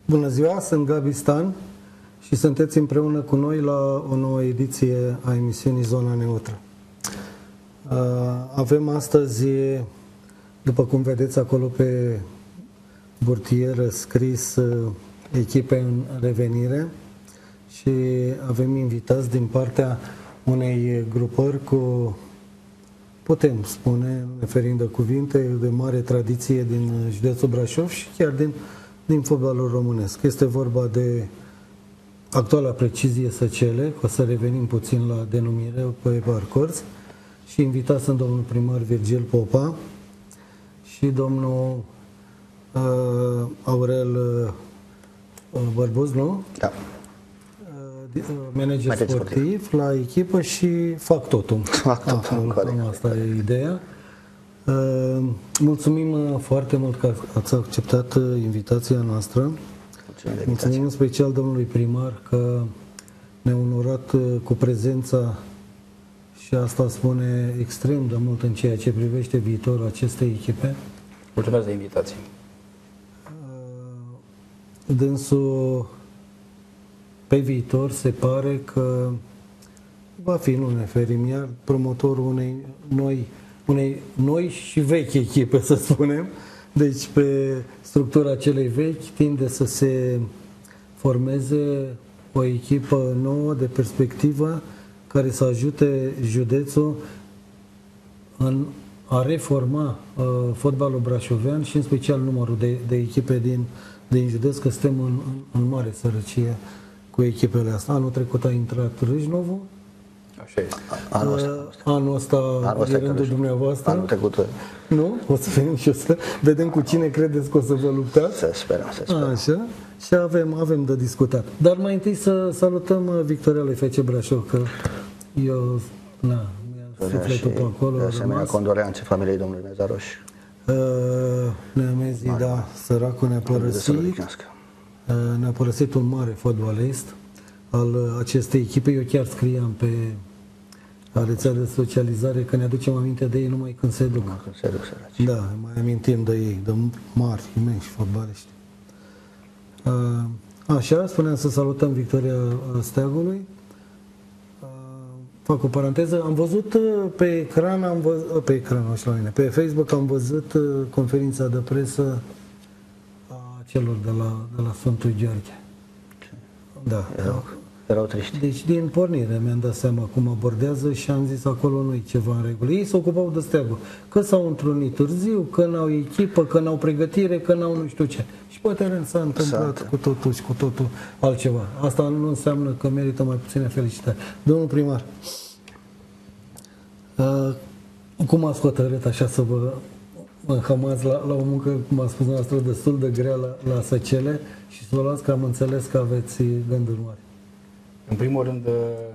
Bună ziua, sunt Gabi Stan și sunteți împreună cu noi la o nouă ediție a emisiunii Zona Neutră. Avem astăzi, după cum vedeți acolo pe burtieră scris echipe în revenire și avem invitați din partea unei grupări cu, putem spune, referind de cuvinte, de mare tradiție din județul Brașov și chiar din fotbalul românesc. Este vorba de actuala Precizie Săcele, o să revenim puțin la denumire pe parcurs, și invitați sunt domnul primar Virgil Popa și domnul Aurel Bărbuz, nu? Da. Manager sportiv la echipă și fac totul. Asta e ideea. Mulțumim foarte mult că ați acceptat invitația noastră. Mulțumim în special domnului primar că ne-a onorat cu prezența și asta spune extrem de mult în ceea ce privește viitorul acestei echipe. Mulțumesc de invitație. Dânsul pe viitor se pare că va fi, nu ne ferim iar, promotorul unei noi și vechi echipe, să spunem. Deci pe structura celei vechi tinde să se formeze o echipă nouă de perspectivă care să ajute județul în a reforma fotbalul brașovean și în special numărul de echipe din județ, că suntem în mare sărăcie cu echipele astea. Anul trecut a intrat Râșnovul. Așa este. Anul ăsta e rândul dumneavoastră. Anul trecut. Nu? O să venim și o să vedem cu cine credeți că o să vă luptați. Să sperăm, să sperăm. Așa. Și avem de discutat. Dar mai întâi să salutăm victoria lui FC Brașov, că eu, mi-a sufletul pe acolo. De asemenea, condoleanțe familiei domnului Mezaroș. Neamezii, da, săracul ne-a părăsit. Ne-a părăsit un mare fotbalist al acestei echipe. Eu chiar scriam pe rețea de socializare că ne aducem aminte de ei numai când se duc. Da, mai amintim de ei, de mari, imensi fotbaliști. Așa, spuneam să salutăm victoria Steagului. Fac o paranteză. Am văzut pe ecran, pe Facebook am văzut conferința de presă a celor de la Sfântul Gheorghe. Da. Erau triști. Deci din pornire mi-am dat seama cum abordează și am zis acolo nu-i ceva în regulă. Ei se ocupau de Steagul. Că s-au întrunit târziu, că n-au echipă, că n-au pregătire, că n-au nu știu ce. Și pe teren s-a întâmplat cu totul și cu totul altceva. Asta nu înseamnă că merită mai puține felicitări. Domnul primar, cum ați hotărât așa să vă înhămați la o muncă, cum a spus noastră, destul de grea la Săcele și să vă luați că am înțeles că aveți gânduri mari? În primul rând,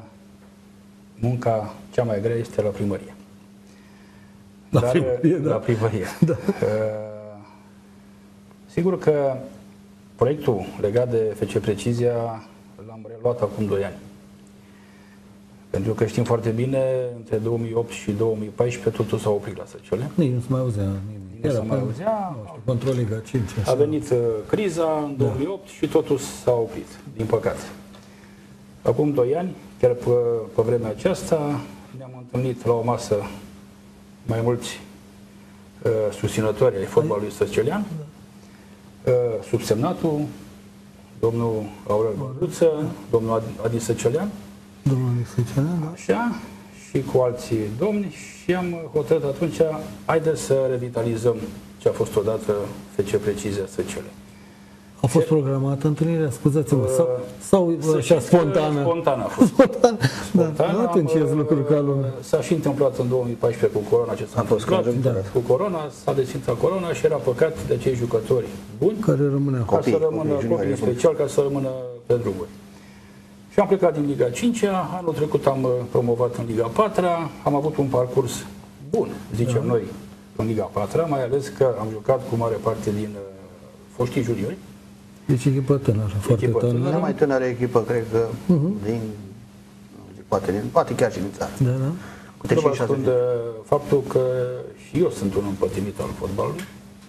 munca cea mai grea este la primărie. La primărie. Da. Sigur că proiectul legat de FC Precizia l-am reluat acum 2 ani. Pentru că știm foarte bine, între 2008 și 2014 totul s-a oprit la Săcele. Nu se mai auzea nimic. Nu se mai auzea. Control Liga 5. A venit criza în 2008 și totul s-a oprit, din păcate. Acum 2 ani, chiar pe vremea aceasta, ne-am întâlnit la o masă mai mulți susținători ai fotbalului săcelean, subsemnatul, domnul Aurel Bărbuz, domnul Adi Săcelean, așa, și cu alții domni, și am hotărât atunci, haideți să revitalizăm ce a fost odată FC Precizia Săcele. A fost programată întâlnirea, scuzați-mă, sau așa spontană? Spontan a fost. Spontan, da, atunci e lucruri ca lumea. S-a și întâmplat în 2014 cu corona ce s-a întâmplat. Cu corona, s-a desfințat corona și era păcat de acei jucători buni care rămâneau copii, în special, ca să rămână pe drumuri. Și am plecat din Liga 5-a, anul trecut am promovat în Liga 4-a, am avut un parcurs bun, zicem noi, în Liga 4-a, mai ales că am jucat cu mare parte din foștii juniori. Deci echipă tânără, foarte tânără. Cea mai tânără echipă, cred că, poate chiar și din țară. Da, da. Cu 36 de faptul că și eu sunt un împătimit al fotbalului,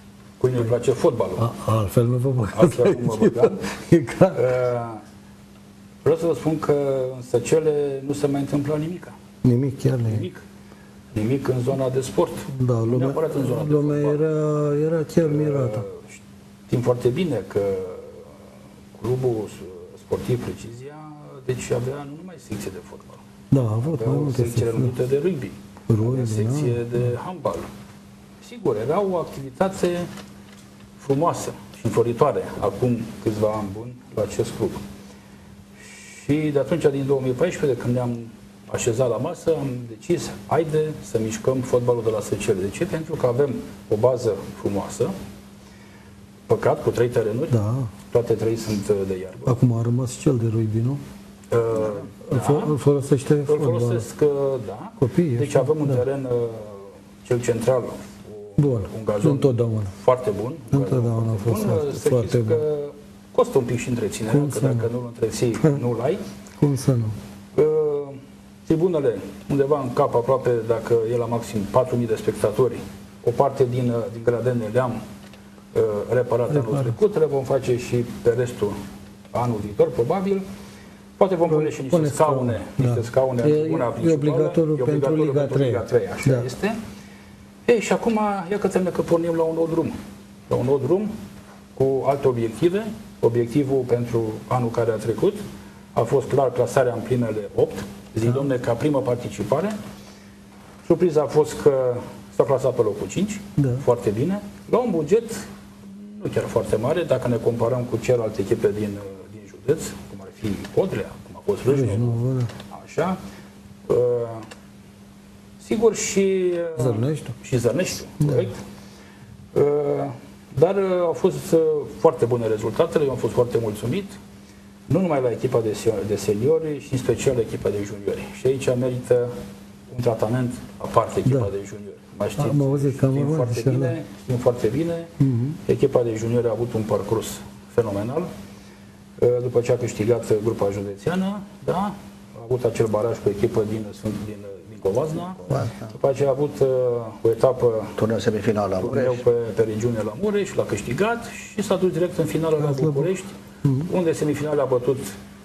Cui nu-i place fotbalul. Altfel nu vă băgați. Altfel nu mă băgam. E clar. Vreau să vă spun că în Săcele nu se mai întâmpla nimica. Nimic, chiar nimic. Nimic. Nimic în zona de sport. Da, Nu neapărat în zona de lumea fotbal. era chiar mirată. Știm foarte bine că clubul sportiv Precizia deci avea nu numai secție de fotbal. Da, a avut mai Avea o multe secție renumită de rugby, avea secție de handbal. Sigur, era o activitate frumoasă și înfloritoare acum câțiva ani buni la acest club. Și de atunci, din 2014, de când ne-am așezat la masă, am decis, haide să mișcăm fotbalul de la Săcele. De ce? Pentru că avem o bază frumoasă, păcat, cu 3 terenuri, Da. toate 3 sunt de iarbă. Acum a rămas cel de rugby, nu? Da, Îl folosește îl fotbal. folosesc, da. Copiii, Deci așa, avem un da. teren, cel central, Bun, un gazon întotdeauna. foarte bun. un Întotdeauna gazon a fost foarte bun. Să foarte știți bun. că costă un pic și întreținerea, Cum că să dacă nu-l întreții, nu-l ai. Cum să nu? Tribunele, undeva în cap aproape, dacă e la maxim 4.000 de spectatori, o parte din gradene le-am reparat anul trecut, le vom face și pe restul anul viitor, probabil. Poate vom pune și niște scaune, scaune în tribuna principală. E obligatoriu pentru Liga 3. Liga 3, așa este. Ei, și acum, ia că pornim la un nou drum. La un nou drum cu alte obiective. Obiectivul pentru anul care a trecut a fost clar clasarea în primele 8. Zic, domne, ca primă participare. Surpriza a fost că s-a clasat pe locul 5, foarte bine, la un buget nu chiar foarte mare, dacă ne comparăm cu celelalte echipe din județ, cum ar fi Codrea, cum a fost Râșnu, așa. Sigur și Zărneștiu, corect. Dar au fost foarte bune rezultatele, eu am fost foarte mulțumit, nu numai la echipa de seniori, ci în special echipa de juniori. Și aici merită un tratament aparte echipa de juniori. Știm foarte bine. Echipa de juniori a avut un parcurs fenomenal. După ce a câștigat grupa județeană, da, a avut acel baraj cu echipă din Covasna. După aceea a avut o etapă turneu semifinal la Mureș, pe regiune la Mureș, l-a câștigat și s-a dus direct în finală la București, unde semifinal a bătut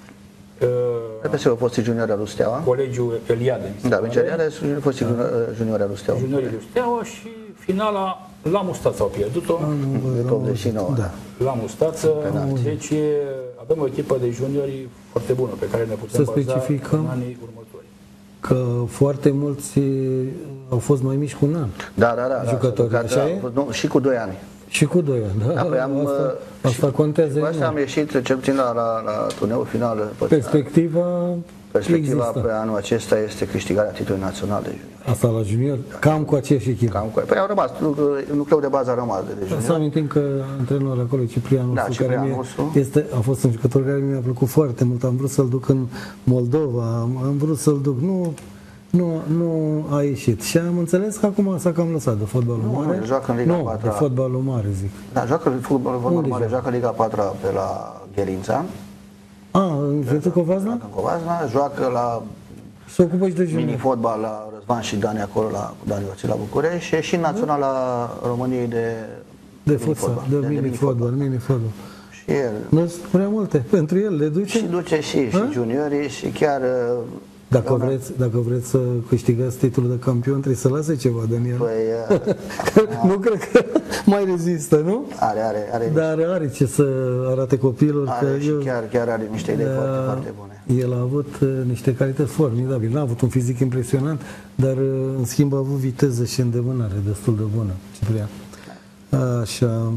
a fost junior al lui Steaua. Colegiul Eliade. Da, Eliade a fost junior al lui Steaua. Juniorii lui Steaua și finala la Mustața au pierdut-o. De 89. Da. La Mustață. Deci avem o echipă de juniori foarte bună pe care ne putem baza în anii următori. Că foarte mulți au fost mai mici cu un an. Da. Jucători, așa e? Și cu 2 ani. Și cu 2 ani, da. Asta contează. Asta am ieșit, cel puțin la turneul final. Perspectiva pe anul acesta este câștigarea titlului național de junior. Asta la junior? Cam cu aceeași echipă. Păi au rămas, nucleul de bază a rămas de junior. Să amintim că antrenorul acolo, Ciprian Ursu, a fost un jucător care mi-a plăcut foarte mult. Am vrut să-l duc în Moldova, am vrut să-l duc. Nu a ieșit. Și am înțeles că acum s-a cam lăsat de fotbalul mare. Joacă în Liga 4. De fotbalul mare, zic. Da, joacă fotbalul mare, joacă Liga 4 pe la Ghelința. În județul Covasna? În Covasna, joacă la se ocupă și de mini-fotbal la Răzvan și Dani acolo, cu Dani Oțel la București și în Naționala României de futsal, de mini-fotbal. Și el. Nu sunt prea multe, pentru el le duce? Și duce și juniorii și chiar... Dacă vreți să câștigați titlul de campion, trebuie să lase ceva din el. Nu cred că mai rezistă, nu? Are. Dar are ce să arate copilul. Și chiar are niște idei foarte bune. El a avut niște calități formidabile. N-a avut un fizic impresionant, dar în schimb a avut viteză și îndemânare destul de bună, Ciprian. Așa.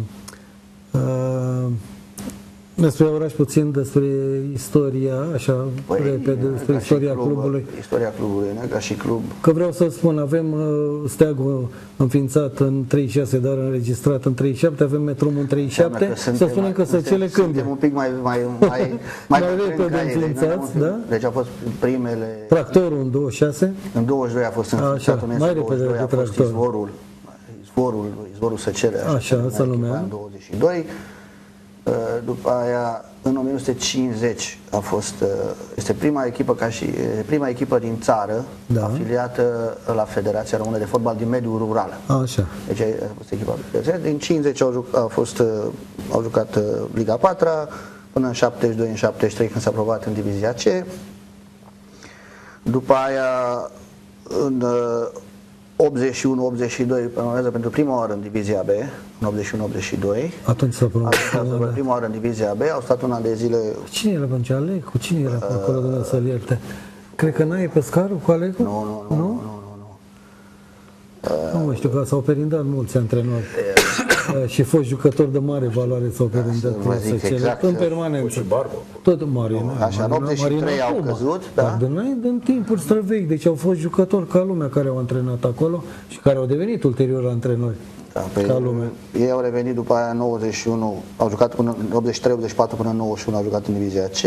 Despre oraș puțin, despre istoria, așa, repede, despre istoria clubului. Istoria clubului, ca și club. Că vreau să spun, avem steagul înființat în 36, dar înregistrat în 37, avem metromul în 37, să spunem că Săcele când. Suntem un pic mai repede înființați, da? Deci au fost primele... Tractorul în 26. În 22 a fost înființat, în 22 a fost izvorul Săcele, așa se numea. În 22. După aia, în 1950 a fost, este prima echipă din țară afiliată la Federația Română de Fotbal din mediul rural. Așa. Deci a fost echipa. Din 50 au jucat Liga 4 până în 72, în 73 când s-a aprovat în Divizia C. După aia, în 81-82 promovează pentru prima oară în Divizia B, în 81-82. Atunci s-a promovat. Prima oară în Divizia B, au stat un an de zile. Cine era atunci? Alec? Cu cine era acolo, Dumnezeu să-l ierte? Cred că n-ai Pescaru cu Alecu? Nu. Nu mă știu, că s-au perindat mulți antrenori și fost jucători de mare valoare s-au perindat exact, în permanență. Tot Marina. Așa, în 83 au căzut, da? În timpuri străvechi, deci au fost jucători ca lumea care au antrenat acolo și care au devenit ulterior antrenori. Da, ca lumea. Ei au revenit după aia în 91, au jucat până în 83-84 până în 91 au jucat în Divizia C.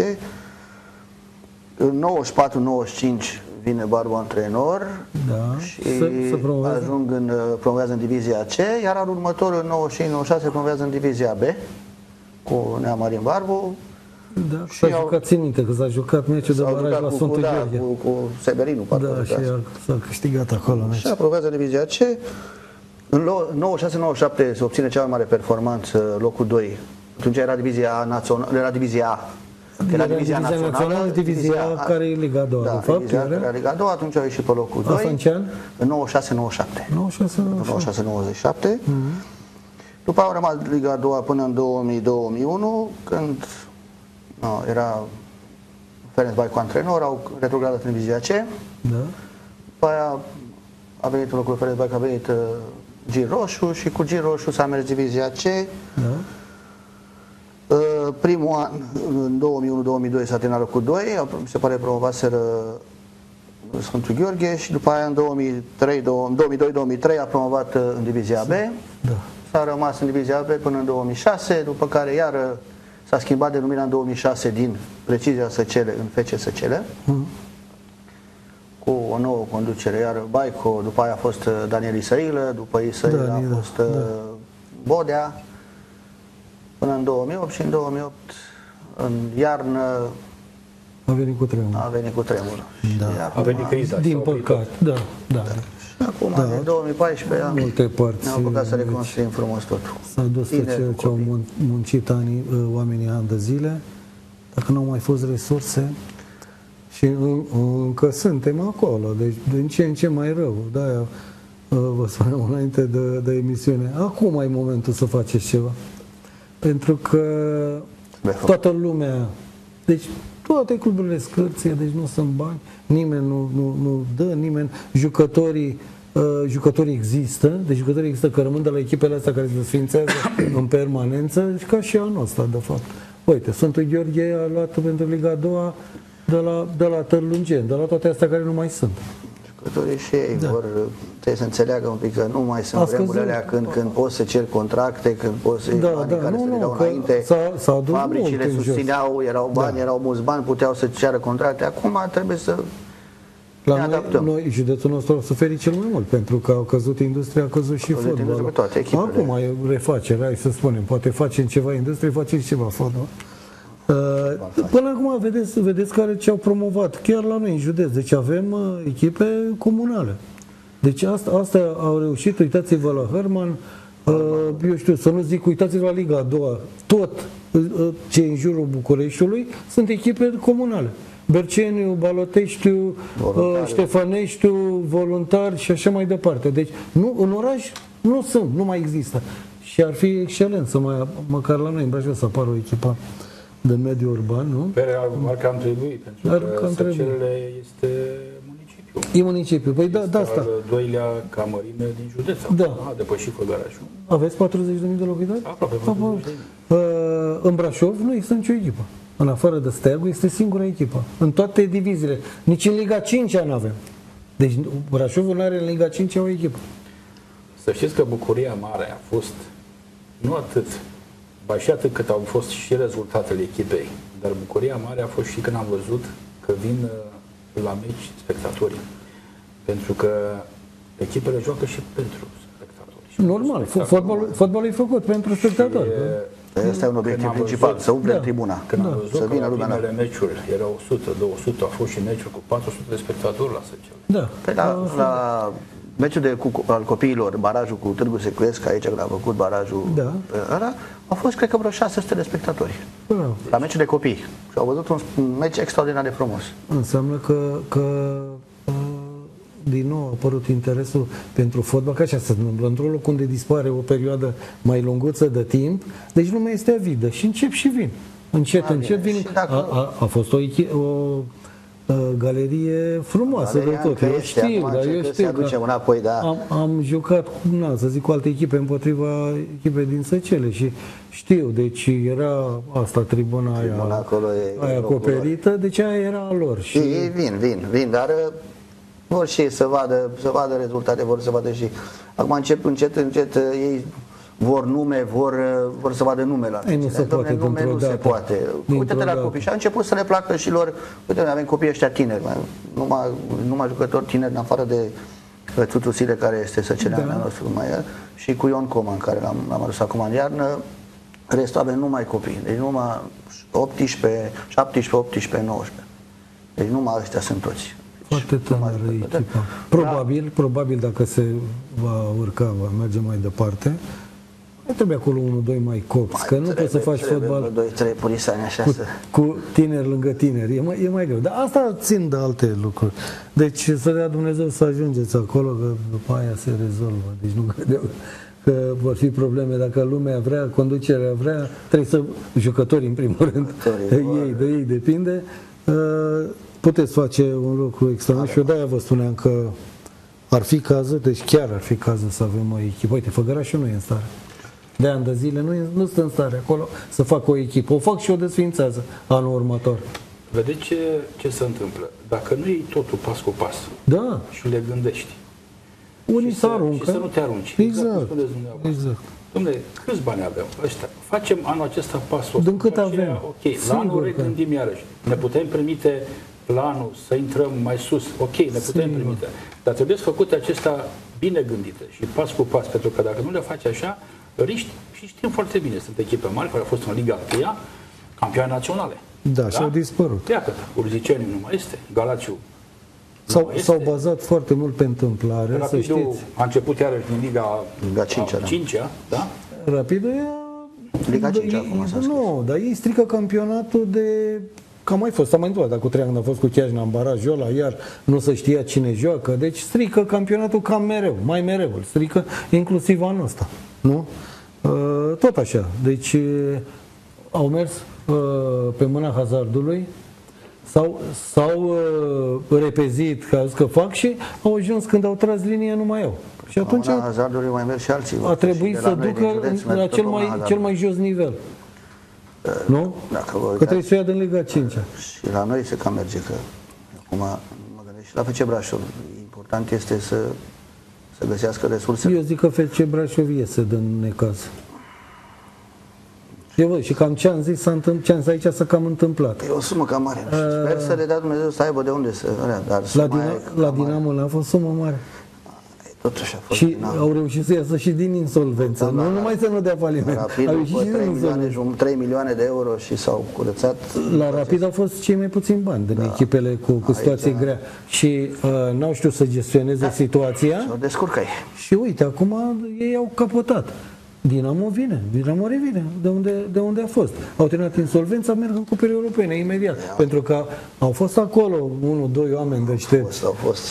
În 94-95 vine Barbu antrenor și promovează în Divizia C, iar anul următor, în 95-96, promovează în Divizia B cu Nea Marin Barbu. Da, s-a jucat, țin minte că s-a jucat meciul de baraj la Sfântul Gheorghe. Cu Severinu, da, și s-a câștigat acolo. Și promovează în Divizia C. În 96-97 se obține cea mai mare performanță, locul 2. Atunci era Divizia Națională, era Divizia A. Era Divizia Națională, divizia care e Liga 2, da, de fapt. Era Liga 2, atunci au ieșit pe locul 2. Asta în ce an? În 96-97. După au rămas Liga 2 până în 2000-2001, când era Ferenc Baicu antrenor, au retrogradat în Divizia C. Da. După aia a venit în locul Ferenc Baicu, a venit Gir Roșu și cu Gir Roșu s-a mers Divizia C. Da. Primul an, în 2001-2002, s-a terminat locul 2, se pare promovaseră Sfântul Gheorghe și după aia în 2002-2003 a promovat în Divizia B. Da. S-a rămas în Divizia B până în 2006, după care iară s-a schimbat denumirea în 2006 din Precizia Săcele în FC Săcele, cu o nouă conducere, iar Baico, după aia a fost Daniel Isăilă, după Isăilă a fost Bodea, până în 2008 și în 2008, în iarnă, a venit cu tremur. A venit cu tremur. Da. A venit criza. Din păcat, da. Și acum, în 2014, multe părți ne-am apucat să reconstruim frumos totul. S-a dus tot ce au muncit oamenii ani de zile, dacă nu au mai fost resurse, și încă suntem acolo, deci din ce în ce mai rău. De-aia vă spuneam înainte de emisiune, acum e momentul să faceți ceva. Pentru că toată lumea, deci toate cluburile scârție, deci nu sunt bani, nimeni nu dă, nimeni, jucătorii există, deci jucătorii există că rămân de la echipele astea care se desfințează în permanență, deci ca și anul ăsta, de fapt. Uite, Sfântul Gheorghe a luat pentru Liga 2 de la Tărlungeni, de la toate astea care nu mai sunt. Jucătorii și ei trebuie să înțeleagă un pic că nu mai sunt vremurile alea când poți să ceri contracte, când poți să iei banii care se le dau înainte. Fabricile susțineau, erau bani, erau mulți bani, puteau să ceară contracte. Acum trebuie să ne adaptăm. Noi, județul nostru a suferit cel mai mult, pentru că au căzut industria, a căzut și fotbalul. Acum e refacere, hai să spunem, poate facem ceva industrie, facem și ceva fotbal. Până acum vedeți care ce au promovat chiar la noi în județ, deci avem echipe comunale, deci asta au reușit. Uitați-vă la Herman, eu știu, să nu zic, uitați-vă la Liga 2, tot ce în jurul Bucureștiului sunt echipe comunale, Berceniu, Baloteștiu, Ștefăneștiu, Voluntari și așa mai departe. Deci în oraș nu mai există și ar fi excelent să măcar la noi în Brașov să apară o echipă de mediu urban, nu? Ar cam trebui, pentru că Săcelele este municipiu. E municipiu, păi da, asta. Al doilea ca mărime din județ. Da. A depășit Făgărașul. Aveți 40.000 de locuitori? Aproape 40.000. În Brașov nu există nicio echipă. În afară de Steagul este singura echipă. În toate diviziile. Nici în Liga 5 nu avem. Deci Brașovul nu are în Liga 5 o echipă. Să știți că bucuria mare a fost nu atât, ba și atât cât au fost și rezultatele echipei, dar bucuria mare a fost și când am văzut că vin la meci spectatorii. Pentru că echipele joacă și pentru spectatori. Normal, fotbalul e făcut pentru spectatori. Asta e un obiectiv principal, să umple tribuna, să vină lumea. Primele meciuri erau 100, 200, au fost și meciuri cu 400 de spectatori la Săcele. Da. Păi la meciul al copiilor, barajul cu Târgu Secuiesc, aici când a făcut barajul ăla, au fost, cred că, vreo 600 de spectatori. La meciul de copii. Și au văzut un meci extraordinar de frumos. Înseamnă că din nou a apărut interesul pentru fotbal, că așa se întâmplă. Într-un loc unde dispare o perioadă mai lunguță de timp, deci lumea este avidă și încep și vin. Încet vin. A fost o galerie frumoasă de tot. Eu știu, dar eu știu că am jucat, să zic, cu alte echipe împotriva echipei din Săcele și știu, deci era asta, tribuna aia acoperită, deci aia era a lor. Și vin, dar vor și să vadă rezultate, vor să vadă și acum încet ei vor nume, vor să vadă numele la nu se poate nume nu se poate. Uite-te la copii și a început să le placă și lor. Uite, noi avem copii ăștia tineri, numai jucători tineri, în afară de Tutu Sile, care este săceleanul nostru, și cu Ion Coman, care l-am adus acum în iarnă. Restul avem numai copii, deci numai 18, 17, 18, 19. Deci numai ăștia sunt toți. Foarte tânără echipa. Probabil dacă se va urca, va merge mai departe, trebuie acolo 1-2 mai copți, că nu poți să faci fotbal 2-3 purisani așa cu tineri lângă tineri, e mai greu. Dar asta țin de alte lucruri. Deci să dea Dumnezeu să ajungeți acolo, că după aia se rezolvă. Deci nu cred că vor fi probleme. Dacă lumea vrea, conducerea vrea, trebuie să jucătorii în primul rând, de ei depinde. Puteți face un lucru extraordinar și eu de-aia vă spuneam că ar fi cazul, deci chiar ar fi cazul să avem o echipă. Uite, Făgărașul nu e în stare. De ani de zile nu stă în stare acolo să facă o echipă. O fac și o desființează anul următor. Vedeți ce se întâmplă? Dacă nu iei totul pas cu pas și le gândești, unii se aruncă. Și să nu te arunci. Exact. Dom'le, câți bani avem? Ăștia. Facem anul acesta pasul. Din cât avem. Ok, la anul regândim iarăși. Ne putem permite planul să intrăm mai sus. Ok, ne putem permite. Dar trebuie să făcute acestea bine gândite și pas cu pas, pentru că dacă nu le faci așa, riști, și știm foarte bine, sunt echipe mari care au fost în Liga 1, campioane naționale. Da, și au dispărut. Iată, Urziceniu nu mai este, Galațiu S-au bazat foarte mult pe întâmplare, Rapidul să știți. A început iarăși din Liga 5-a, da? Rapidul e... Liga 5 acum s-a scris. Nu, dar ei strică campionatul de... Că mai fost, s-a mai întâmplat, dacă cu 3 ani a fost cu Chiajna în barajul ăla, iar nu se știa cine joacă, deci strică campionatul cam mereu, mai mereu, îl strică inclusiv anul ăsta, nu? Tot așa, deci au mers pe mâna hazardului, s-au repezit că au zis că fac și au ajuns când au tras linia, nu mai au. Și atunci hazardului mai merg și alții. A trebuit să ducă la cel mai jos nivel. Nu? Că trebuie să o ia din Liga 5-a. Și la noi se cam merge, că acum mă gândesc și la FC Brașov. Important este să găsească resurse. Eu zic că FC Brașov iese din necaz. Și cam ce am zis, ce am zis aici s-a cam întâmplat. E o sumă cam mare. Sper să le dea Dumnezeu să aibă de unde să... La Dinamo n-a fost sumă mare. Totuși a fost și au reușit să iasă și din insolvență. Nu numai să nu dea faliment. Rapidul 3 milioane de euro și s-au curățat. La Rapid au fost cei mai puțini bani din echipele cu situație grea. Și n-au știut să gestioneze situația. S-au descurcat. Și uite, acum ei au capotat. Dinamo revine de unde a fost. Au terminat insolvența, merg în cupele europene imediat. Pentru că au fost acolo 1-2 oameni deștepți. Au fost.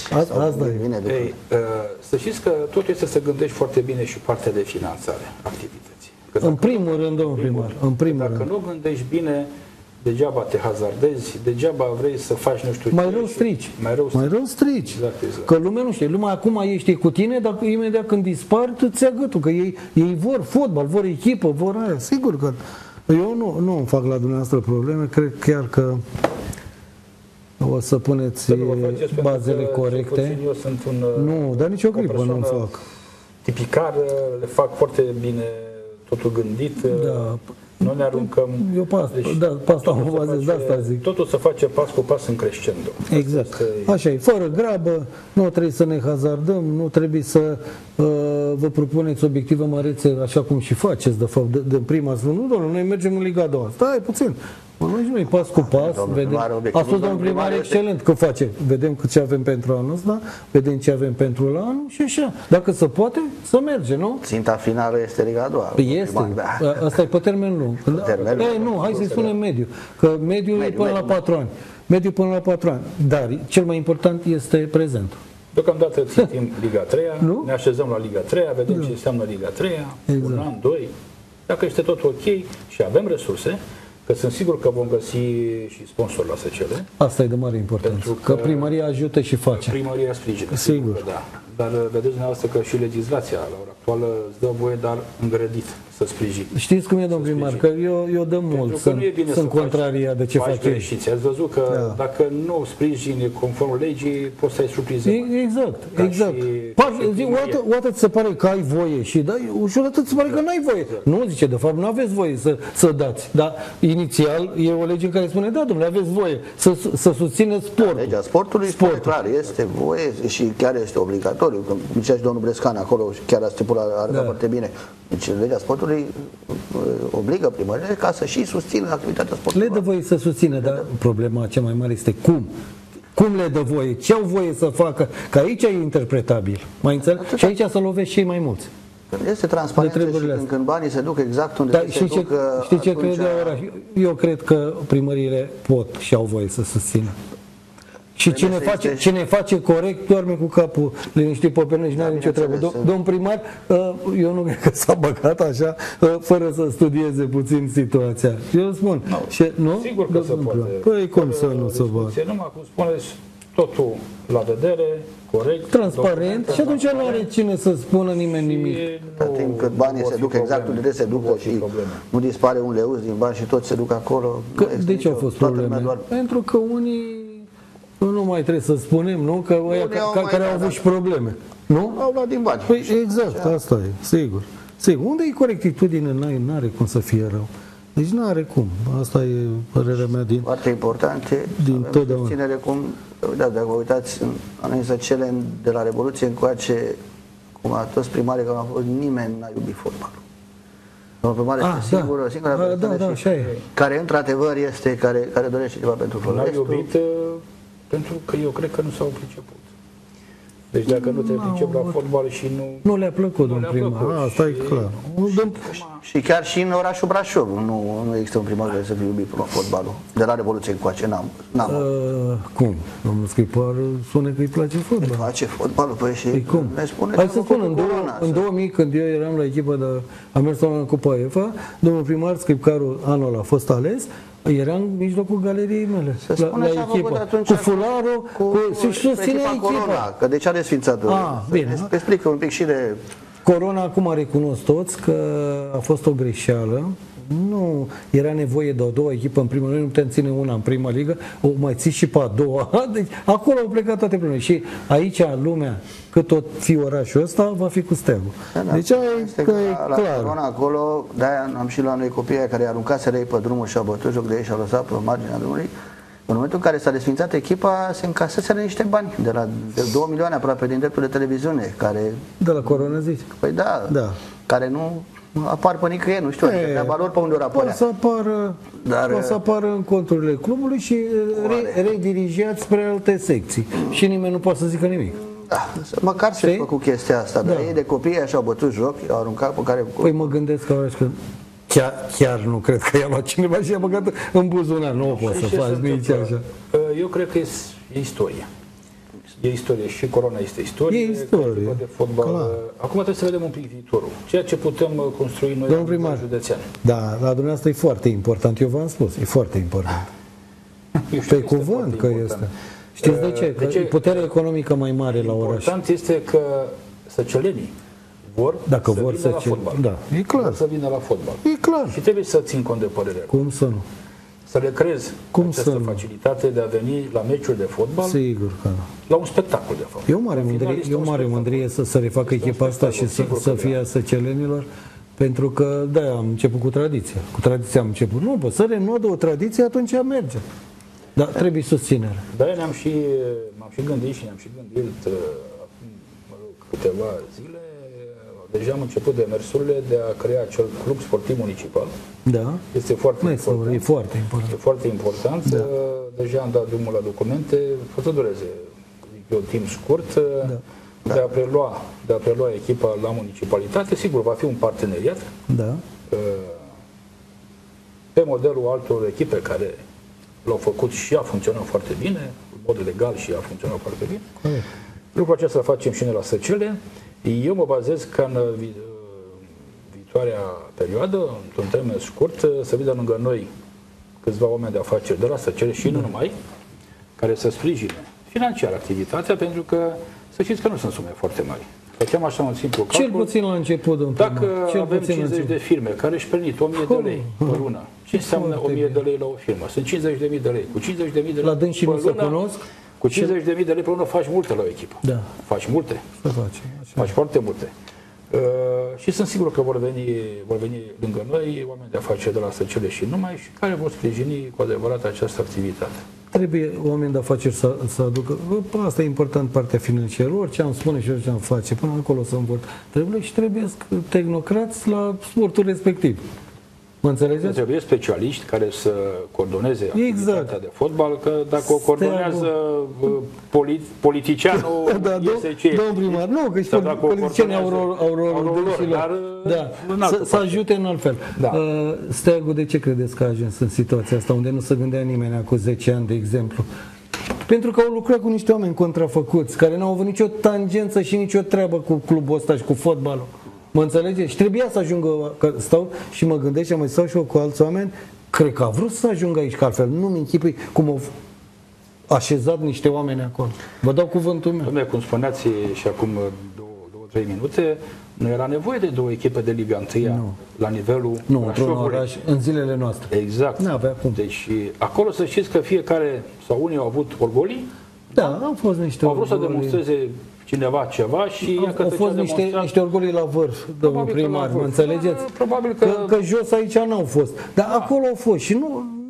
Să știți că tot este să gândești foarte bine și partea de finanțare activității. În primul rând, domnul primar. Dacă nu gândești bine, degeaba te hazardezi, degeaba vrei să faci nu știu mai rău strici. Mai rău strici. Exact. Că lumea nu știe. Lumea acum ești cu tine, dar imediat când dispari, îți ia gâtul. Că ei vor fotbal, vor echipă, vor aia. Sigur că eu nu îmi fac la dumneavoastră probleme. Cred chiar că o să puneți bazele corecte. Eu sunt nu, dar nicio gripă nu-mi fac. Tipicar, le fac foarte bine, totul gândit. Da. Noi ne aruncăm... Eu pe asta mă zis, de asta zic. Totul se face pas cu pas în crescendo. Exact. Așa e, fără grabă, nu trebuie să ne hazardăm, nu trebuie să vă propuneți obiective mărețe, așa cum și faceți, de fapt, de prima zi. Nu, doamne, noi mergem în Liga 2. Stai puțin. Noi pas cu pas, vedem. A spus domnul primar excelent că face. Vedem ce avem pentru anul ăsta, vedem ce avem pentru anul și așa. Dacă se poate, să merge, nu? Ținta finală este Liga 2. Este. Asta e pe termen lung. Nu, hai să-i spunem mediu. Că mediul e până la 4 ani. Mediul până la 4 ani. Dar cel mai important este prezentul. Deocamdată țintim Liga 3, ne așezăm la Liga 3, vedem ce înseamnă Liga 3, un an, 2. Dacă este tot ok și avem resurse, că sunt sigur că vom găsi și sponsori la SCL. Asta e de mare importanță, că primăria ajută și face. Primăria sprijină. Sigur. Da. Dar vedeți dumneavoastră că și legislația la ora actuală îți dă voie, dar îngrădit să sprijini. Știți cum e, domnul primar, că eu dăm mult, sunt contraria de ce face. Ați văzut că dacă nu sprijini conform legii, poți să ai surprize. Exact. O dată ți se pare că ai voie și o dată ți se pare că nu ai voie. Nu, zice, de fapt, nu aveți voie să dați. Dar inițial e o lege în care spune, da, domnule, aveți voie să susțineți sportul. Legea sportului spune clar, este voie și chiar este obligatoriu. Că zicea și domnul Brescan acolo, chiar a stipulat foarte bine. Deci legea sportului obligă primările ca să și susțină activitatea sportivă. Le dă voie să susțină, dar problema cea mai mare este cum. Cum le dă voie? Ce au voie să facă? Că aici e interpretabil. Mai înțeleg? Și aici să lovești și mai mulți. Este transparență și când banii se duc exact unde se duc. Știi ce crede ora? Eu cred că primările pot și au voie să susțină. Și cine face corect doarme cu capul liniștit pe pernă și nu are nicio treabă. Domnul primar, eu nu cred că s-a băgat așa fără să studieze puțin situația. Eu spun. Nu? Sigur că se poate. Păi cum să nu se poate? Numai cum spuneți, totul la vedere, corect, transparent și atunci nu are cine să spună nimeni nimic. Atât timp cât banii se duc exact unde se ducă și nu dispare un leuț din bani și tot se duc acolo. De ce au fost probleme? Pentru că unii nu mai trebuie să spunem, nu? Că ăia care au avut și probleme. Nu? Au luat din bani. Păi exact, asta e, sigur. Sigur. Unde e corectitudine? N-are cum să fie rău. Deci n-are cum. Asta e părerea mea din... Foarte important e din totdeauna. Susținere cum, dacă vă uitați în analiza cele de la Revoluție încoace, cum a toți primarii care au fost, nimeni n-a iubit fotbalul. Domnul primar este singura persoană care într-adevăr este, care dorește ceva pentru fotbal. N-a iubit pentru că eu cred că nu s-au priceput. Deci dacă nu te pricep la fotbal și nu... Nu le-a plăcut, domnul primar. Asta e clar. Și chiar și în orașul Brașov nu există un primar care să fie iubit până fotbalul. De la Revoluție încoace, n-am. Cum? Domnul Scripar spune că îi place fotbalul. Îi place fotbalul, păi și ne spune. Hai să spun, în 2000, când eu eram la echipă a mers la Cupa UEFA, domnul primar Scripcarul anul ăla a fost ales, era în mijlocul galeriei mele, la echipă, cu fularul, și susținea echipa. Că de ce a desfințat-o? Bine. Explică un pic și de... Corona, acum recunosc toți că a fost o greșeală. Nu era nevoie de o două echipă în primul rând, nu putem ține una în prima ligă, o mai ții și pe a doua. Deci acolo au plecat toate problemele. Și aici lumea, cât tot fi orașul ăsta, va fi cu Steagul. Deci e clar. Corona acolo, de-aia am și la noi copiii care aruncaseră ei pe drumul și au bătut joc de ei și au lăsat pe marginea drumului. În momentul în care s-a desfințat echipa, se încaseseră niște bani, de 2 milioane aproape din dreptul de televiziune, care... De la Corona, zici? Păi da. Care nu apar pe nicăieri, nu știu, treaba lor pe unde ori apărea. O să apară în conturile clubului și redirigeați spre alte secții. Și nimeni nu poate să zică nimic. Da, măcar să-și făcut chestia asta, dar ei de copii așa au bătut joc, i-au aruncat pe care... Păi mă gândesc că chiar nu cred că i-a luat cineva și i-a băgat în buzunar. Nu poți să faci nici așa. Eu cred că e istorie. E istorie și Corona este istorie. E istorie. De fotbal. Clar. Acum trebuie să vedem un pic viitorul. Ceea ce putem construi noi la nivel județean. Da, la dumneavoastră e foarte important. Eu v-am spus, e foarte important. Pe cuvânt că este. Știți de ce? Că e puterea economică mai mare la oraș. Important este că săcelenii vor să vină la fotbal. Da, e clar. Vor să vină la fotbal. E clar. Și trebuie să țin cont de părerea. Cum să nu? Să le creezi această facilitate de a veni la meciuri de fotbal. Sigur că la un spectacol de fapt. Eu mare mândrie să refacă echipa asta și să fie a săcelenilor, Pentru că, da, am început cu tradiția. Cu tradiția am început. Nu, bă, să renodă o tradiție, atunci merge. Dar trebuie susținere. Da, m-am și gândit și ne-am și gândit acum, mă rog, câteva zile. Deja am început demersurile de a crea acel club sportiv municipal. Da. Este foarte important. E foarte important. E foarte important. Da. Deja am dat drumul la documente. O să dureze, zic eu, timp scurt. Da. De a prelua echipa la municipalitate. Sigur, va fi un parteneriat. Da. Pe modelul altor echipe care l-au făcut și a funcționat foarte bine, în mod legal și a funcționat foarte bine. Lucrul acesta îl facem și noi la Săcele. Eu mă bazez ca în viitoarea perioadă, într-un termen scurt, să vină lângă noi câțiva oameni de afaceri de la Săcele și nu numai, care să sprijine financiar activitatea, pentru că să știți că nu sunt sume foarte mari. Făceam așa un simplu calcul. Cel puțin la început, domnule. Dacă avem 50 de firme care își permit 1000 de lei pe lună, ce înseamnă 1000 de lei la o firmă? Sunt 50.000 de lei. Cu 50.000 de lei la dânsi nu se cunosc? Cu 50.000 de lei pe lună faci multe la o echipă. Da. Faci multe. Faci foarte multe. Și sunt sigur că vor veni lângă noi oameni de afaceri de la Săcele și numai, și care vor sprijini cu adevărat această activitate. Trebuie oameni de afaceri să aducă, asta e important, partea financiară, orice am spune și orice am face, până acolo să învăț. Trebuie tehnocrați la sportul respectiv. Mă înțelegeți? Trebuie specialiști care să coordoneze activitatea de fotbal, că dacă o coordonează politicianul, iese ce e. Domnul primar, nu, că și politicienii au rolul să ajute în alt fel. Da. Steagul, de ce credeți că a ajuns în situația asta, unde nu se gândea nimeni acum 10 ani, de exemplu? Pentru că au lucrat cu niște oameni contrafăcuți, care n-au avut nicio tangență și nicio treabă cu clubul ăsta și cu fotbalul. Mă înțelegeți? Și trebuia să ajungă, că stau și mă gândesc și mai stau și eu cu alți oameni, cred că a vrut să ajungă aici, că altfel nu-mi închipui cum au așezat niște oameni acolo. Vă dau cuvântul meu. Dom'le, cum spuneați și acum 2-3 minute, nu era nevoie de două echipe de Liga 1 la nivelul oraș, în zilele noastre. Exact. N-avea cum. Deci acolo să știți că fiecare sau unii au avut orgolii. Da, au fost niște orgolii. Au vrut să demonstreze cineva ceva și au fost niște orgolii la vârf, domnul primar, mă înțelegeți? Probabil că jos aici n-au fost, dar acolo au fost și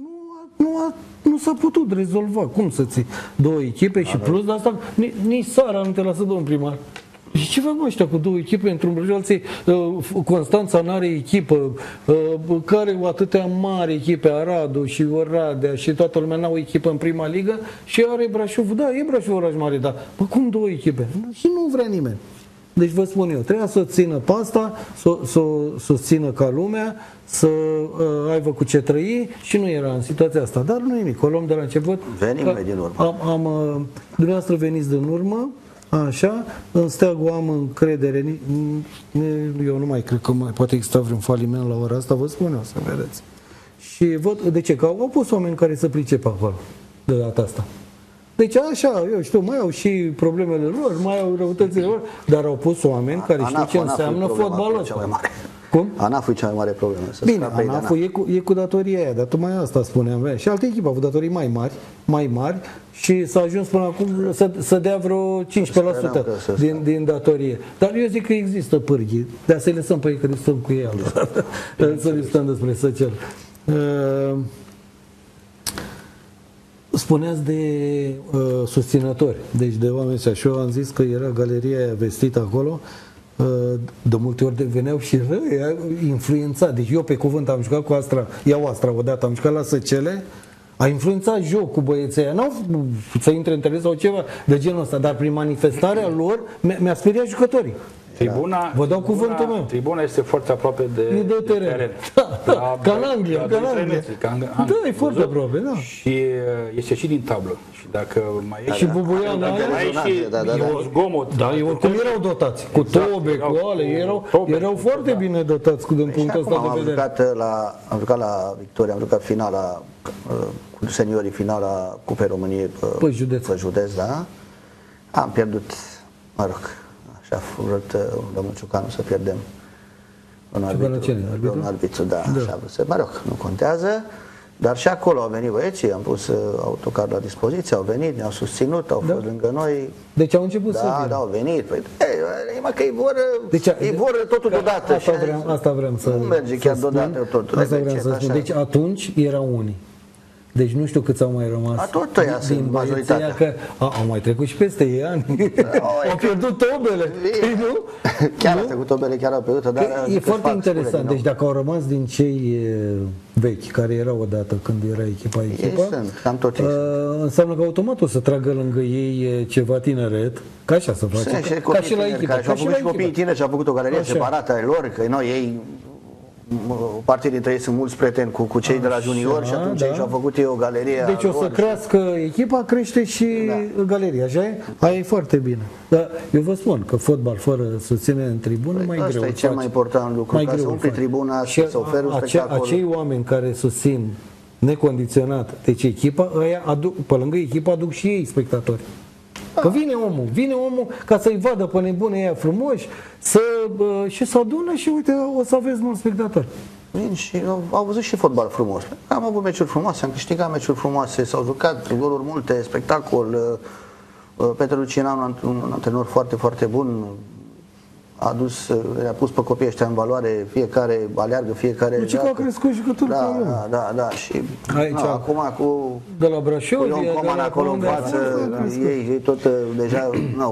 nu s-a putut rezolva. Cum să ții două echipe și plus de asta, nici Sara nu te lasă, domnul primar. Și ce fac ăștia cu două echipe într-un brăjel? Constanța n-are echipă, care o atâtea mari echipe, Aradu și Oradea și toată lumea n-au echipă în prima ligă și are Brașov, da, e Brașov oraș mare, da. Bă, cum două echipe? Și nu vrea nimeni. Deci vă spun eu, trebuia să țină pe asta, să țină ca lumea, să aibă cu ce trăi și nu era în situația asta. Dar nu nimic, o luăm de la început. Venim noi din urmă. Dumneavoastră veniți din urmă. Așa, în Steagul am încredere, eu nu mai cred că mai poate exista vreun faliment la ora asta, vă spun eu, să vedeți. Și văd, de ce? Că au pus oameni care să pricepă acolo, de data asta. Deci așa, eu știu, mai au și problemele lor, mai au răutățile lor, dar au pus oameni care știu ce înseamnă fotbalul ăsta. Cum? ANAF e cea mai mare problemă. Bine, ANAF-ul e cu datoria aia, dar tocmai asta spuneam. Și alte echipe au avut datorii mai mari și s-a ajuns până acum să dea vreo 15% din datorie. Dar eu zic că există pârghii, dar să-i lăsăm pe ei că discutăm cu ei altă. Să discutăm despre Săcel. Spuneați de susținători, deci de oameni ăștia. Și eu am zis că era galeria aia vestită acolo. De multe ori veneau și răi, influențat. Deci eu pe cuvânt am jucat cu Astra, iau Astra odată, am jucat la Săcele, a influențat joc cu băieții aia. N-au să intre în teren sau ceva de genul ăsta, dar prin manifestarea lor mi-a speriat jucătorii. Vă dau cuvântul meu. Tribuna este foarte aproape de teren. Da, ca în Anglia. Da, e foarte aproape, da. Și este și din tablă. Și dacă mai e și Bubuiana e un zgomot. Da, oricum erau dotați. Cu tobe, cu ale, erau foarte bine dotați din punctul ăsta de vedere. Am jucat la Victoria, am jucat finala cu seniorii, finala Cupei României pe județ, da? Am pierdut, mă rog, așa a vrut domnul Ciucanu să pierdem un arbitru, da, așa, mă rog, nu contează. Dar și acolo au venit băieții, am pus autocar la dispoziție, au venit, ne-au susținut, au fost lângă noi. Deci au început să vină. Da, au venit. Păi, că ei vor totul deodată. Asta vreau să nu merge chiar deodată totul. Asta vreau să spun. Deci atunci erau unii. Deci nu știu câți au mai rămas tot ăia sunt majoritatea. Că au mai trecut și peste ei ani. Au pierdut tobele. Nu? Chiar au trecut tobele, chiar au pierdut. E foarte interesant. Deci dacă au rămas din cei vechi, care erau odată când era echipa, cam tot înseamnă că automat o să tragă lângă ei ceva tineret, ca așa să face. Ca și la echipă. Și au făcut și copiii tineri și au făcut o galerie separată a lor, că noi ei o parte dintre ei sunt mulți prieteni cu cei de la junior și atunci și-au făcut ei o galerie. Deci o să crească echipa, crește și galeria, așa e? Aia e foarte bine. Dar eu vă spun că fotbal fără susținere în tribună mai greu. Asta e cel mai important lucru, ca să umpli tribuna, să oferi un spectacol. Acei oameni care susțin necondiționat, deci echipa, ăia pe lângă echipa aduc și ei spectatori. Că vine omul ca să-i vadă pe nebune ăia frumoși și să adună și uite, o să aveți mulți spectatori. Vin și au văzut și fotbal frumos. Am avut meciuri frumoase, am câștigat meciuri frumoase, s-au jucat goluri multe, spectacol. Petre Lucineanu, un antrenor foarte, foarte bun, le-a pus pe copiii ăștia în valoare, fiecare aleargă, fiecare... Deci că a crescut jucătorul. Da. Și aici, acum cu... De la Brașov, Ion Coman acolo în față, ei tot deja...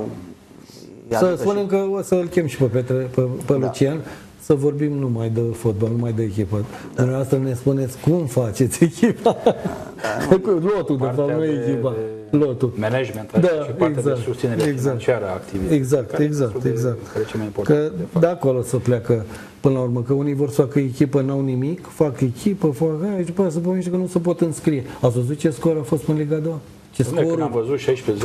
Să spunem că o să-l chem și pe Lucian, să vorbim numai de fotbal, numai de echipă. Dumneavoastră ne spuneți cum faceți echipa. Lotul, de fapt, nu e echipa. Lotul. Management, și partea de susținere financiară a activității. Exact. Că de acolo să pleacă până la urmă, că unii vor să facă echipă, n-au nimic, fac echipă, fac aia și după aia să pomește că nu se pot înscrie. Ați văzut ce scor a fost în Liga 2? Când am văzut 16-0,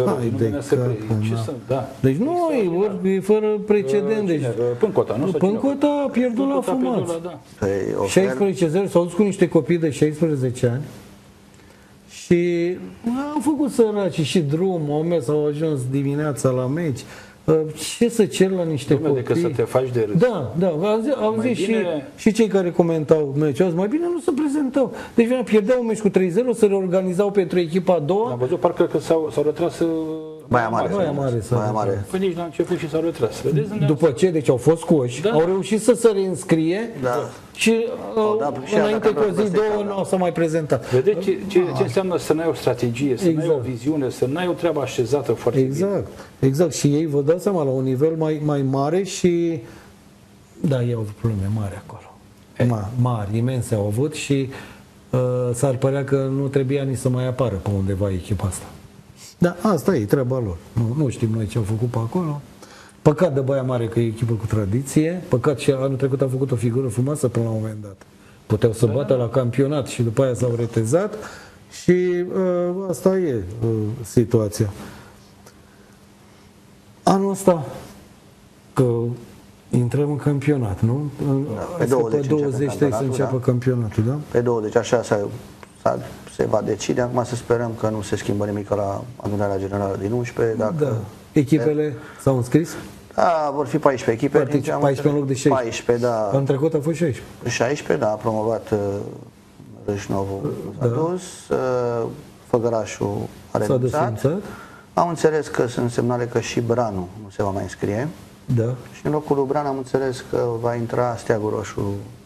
deci nu, e fără precedent. Pâncota a pierdut la fumați. 16-0, s-au dus cu niște copii de 16 ani și au făcut săraci și drum, au mers, au ajuns dimineața la meci. Ce să cer la niște copii? Decât să te faci de râs. Da, au zis și cei care comentau meciul, mai bine nu se prezentau. Deci pierdeau un meci cu 3-0, se reorganizau pentru echipa a doua. Am văzut parcă că s-au retras Baia Mare. Păi nici la început și s-au retras. După ce, deci au fost scoși, au reușit să se reînscrie și înainte cu o zi, două nu s-au mai prezentat. Vedeți ce înseamnă să n-ai o strategie, să n-ai o viziune, să n-ai o treabă așezată foarte bine. Exact. Și ei, vă dați seama, la un nivel mai mare și da, ei au avut probleme mari acolo. Mari, imense au avut și s-ar părea că nu trebuia nici să mai apară pe undeva echipa asta. Da, asta e treaba lor. Nu știm noi ce au făcut pe acolo. Păcat de Baia Mare că e echipă cu tradiție. Păcat și anul trecut a făcut o figură frumoasă până la un moment dat. Puteau să bată la campionat și după aia s-au retezat și asta e situația. Anul ăsta că intrăm în campionat, nu? Pe 20 trebuie să înceapă campionatul, da? Pe 20, așa se va decide. Acum să sperăm că nu se schimbă nimic la adunarea generală din 11. Echipele s-au înscris? Da, vor fi 14 echipe. 14 în loc de 16. 14, da. Anul trecut a fost 16. 16, da, a promovat Râșnovul, s-a dus, Făgărașul a renunțat. Am înțeles că sunt semnale că și Branu nu se va mai înscrie. Da. Și în locul lui Bran am înțeles că va intra Steagul Roșu.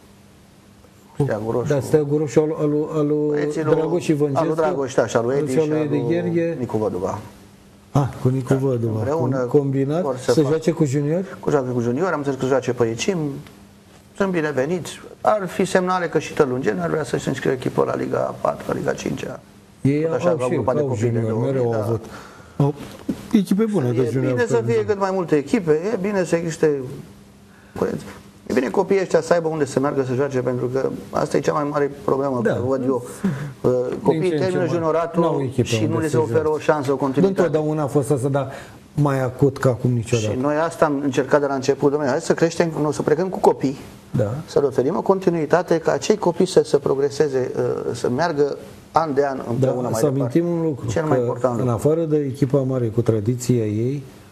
Da, Steagul Roșu al lui Dragoș Ivăncescu. Al lui Dragoș, și al lui Edi și al lui Nicu Văduva. Cu Nicu Văduva. Împreună combinat să joace cu juniori? Joacă cu juniori, am înțeles că joace pe Icim. Sunt bineveniți. Ar fi semnale că și Tălungeni ar vrea să-și înscrie echipă la Liga 4, la Liga 5-a. Ei au juniori, mereu au avut. Echipe bune de juniori. E bine să fie cât mai multe echipe, e bine să existe curență. E bine copiii ăștia să aibă unde să meargă să joace, pentru că asta e cea mai mare problemă, văd eu. Copiii termină junioratul și nu le se oferă o șansă, o continuitate. Întotdeauna a fost asta, dar mai acut ca acum niciodată. Și noi asta am încercat de la început, domnule, hai să creștem, să plecăm cu copii, să le oferim o continuitate, ca acei copii să progreseze, să meargă an de an împreună mai departe. Să amintim un lucru, că în afară de echipa mare cu tradiția ei,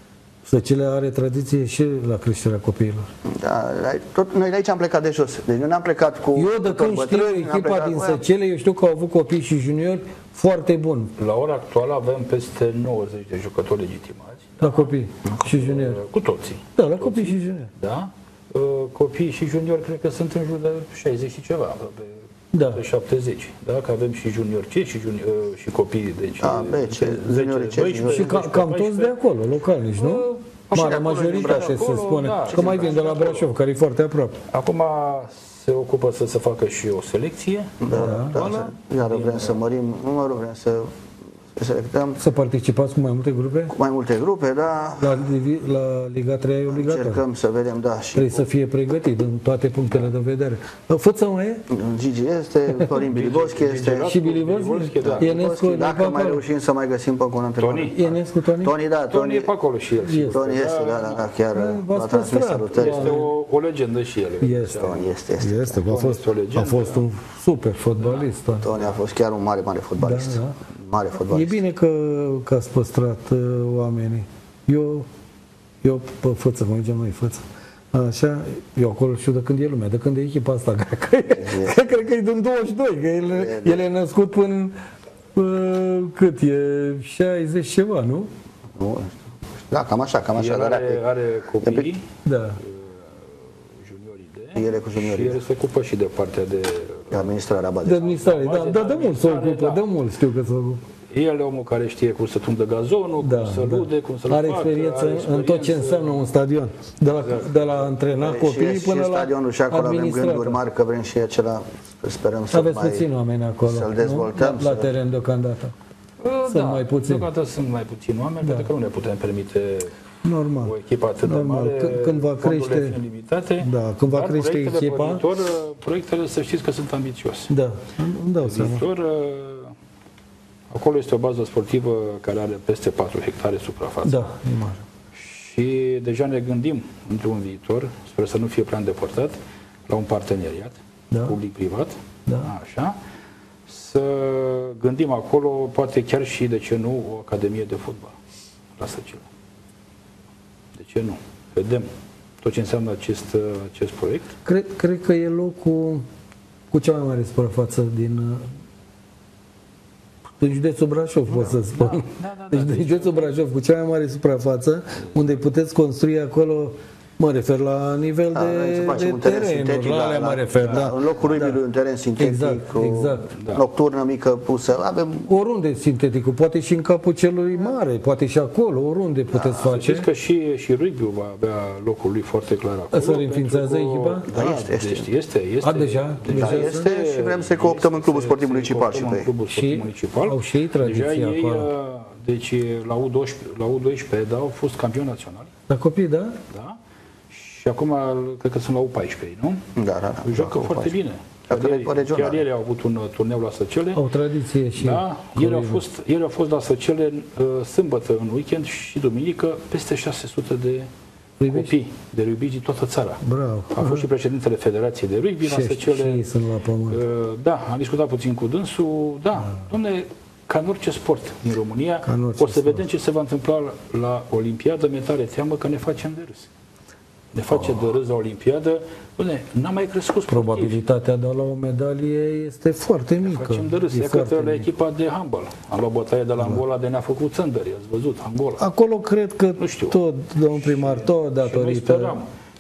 Săcele are tradiție și la creșterea copiilor. Da, noi de aici am plecat de jos. Deci noi n-am plecat cu... Eu de când știu echipa din Săcele, eu știu că au avut copii și juniori foarte buni. La ora actuală avem peste 90 de jucători legitimați. La copii și juniori. Cu toții. Da, la copii și juniori. Da? Copii și juniori cred că sunt în jur de 60 și ceva, aproape. Da. De 70, da? Că avem și junior C și copii, deci juniori C, și cam toți de acolo, localnici, nu? Marea majoritate, să spune, că mai vin de la Brașov, care e foarte aproape. Acum se ocupă să se facă și o selecție. Da. Iar vrem să mărim numărul, vrem să selectăm. Să participați cu mai multe grupe? Cu mai multe grupe, da. La Liga 3 e obligatoriu. Încercăm să vedem, da. Și trebuie să fie pregătit din toate punctele de vedere. Făță mai e? Gigi este, Florin Biliboschi este. Și Biliboschi? Da. Ienescu, dacă mai reușim să mai găsim pe un antrenor. Ienescu, Toni? Toni e pe acolo și el. Toni este, da, chiar a transmis salutări. Este o legendă și el. Este. A fost un super fotbalist. Toni a fost chiar un mare fotbalist. Mare fotbalist. E bine că ați păstrat oamenii. Eu pe Făță, cum zicem noi, Făță. Așa, eu acolo știu de când e lumea, de când e echipa asta, cred că e din 22, că el e născut până cât e 60 ceva, nu? Nu, da, cam așa. El are copii, da. El e cu juniorii. Și el se ocupă și de partea de administrarea bazei. De administrare, da, de mult se ocupă, de mult știu că se ocupă. El e omul care știe cum să tundă gazonul, cum să rude, cum să-l facă. Are experiență în tot ce înseamnă un stadion. De la antrena copiii până la stadionul și acolo avem gânduri mari că vrem și acela, sperăm să aveți puțini oameni acolo, să-l dezvoltăm. La teren deocamdată. Sunt mai puțini. Deocamdată sunt mai puțini oameni, pentru că nu ne putem permite normal. O echipă atât de mare, când va crește, limitate, când va crește echipa, proiectele, să știți că sunt ambițioase. Da, îmi dau seama. Acolo este o bază sportivă care are peste 4 hectare suprafață. Da, imagine. Și deja ne gândim într-un viitor, sper să nu fie prea îndepărtat, la un parteneriat public-privat, așa, să gândim acolo, poate chiar și, de ce nu, o academie de fotbal la Săcile. De ce nu? Vedem tot ce înseamnă acest proiect. Cred că e locul cu cea mai mare suprafață din județul Brașov, pot să spun. Deci județul Brașov cu cea mai mare suprafață, unde puteți construi acolo, mă refer la nivel de terenuri, la alea mă refer. În locul rugby un teren sintetic, nocturnă mică pusă, avem... Oriunde sinteticul, poate și în capul celui mare, poate și acolo, oriunde puteți face. Știți că și rugby-ul va avea locul lui foarte clar acolo. Să înființează echipa? Da, este. Deja este și vrem să cooptăm în clubul sportiv municipal și pe ei. Au și ei tradiție acolo. Deci la U12 au fost campioni naționali. La copii, da? Da. Și acum, cred că sunt la U14, nu? Da. Joacă foarte bine. Chiar ieri au avut un turneu la Săcele. Au tradiție și... Da, ieri au fost la Săcele sâmbătă în weekend și duminică peste 600 de copii de rugby din toată țara. Bravo. A fost și președintele Federației de Rugby la Săcele. Și sunt la pământ. Da, am discutat puțin cu dânsul. Da, dom'le, ca în orice sport din România, o să vedem ce se va întâmpla la Olimpiadă. Mi-e tare teamă că ne facem de râs. Ne face de râs la Olimpiadă. N-am mai crescut sportiv. Probabilitatea de a lua o medalie este foarte mică. Facem de râs. E că la echipa de handball. Am luat bătaie de la Angola de ne-a făcut țândări. Ați văzut, Angola. Acolo cred că tot, domnul primar, tot datorită...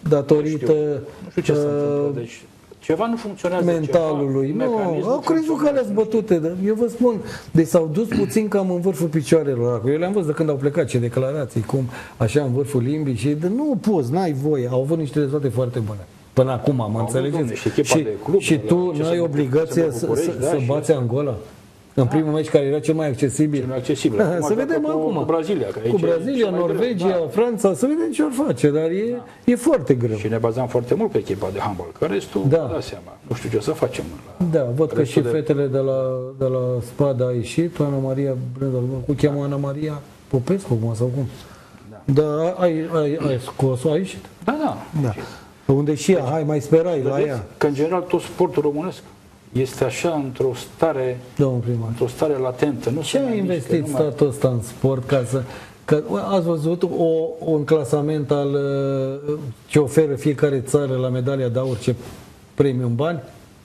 Nu știu ce se întâmplă. Deci, ceva nu funcționează. Mentalului. Nu, au crezut că le-ați bătute. Eu vă spun, deci s-au dus puțin cam în vârful picioarelor. Eu le-am văzut de când au plecat, ce declarații, cum așa în vârful limbii și nu poți, n-ai voie. Au avut niște rezultate foarte bune. Până acum, mă înțelegeți? Și tu nu ai obligație să bați Angola? În primul meci care era cel mai accesibil. Cel mai accesibil. Să vedem acum. Cu Brazilia. Cu Brazilia, Norvegia, Franța, să vedem ce or face, dar e foarte greu. Și ne bazam foarte mult pe echipa de handball, că restul, dați seama, nu știu ce o să facem. Da, văd că și fetele de la Spada a ieșit, Ana Maria Brenda, cum cheamă Ana Maria Popescu, sau cum? Da, ai scos-o, a ieșit? Da. Unde și ea, hai, mai sperai la ea. Că în general tot sportul românesc este așa într-o stare latentă. Ce a investit statul ăsta în sport ca să Că ați văzut un clasament al ce oferă fiecare țară la medalia de aur, ce premiu în bani?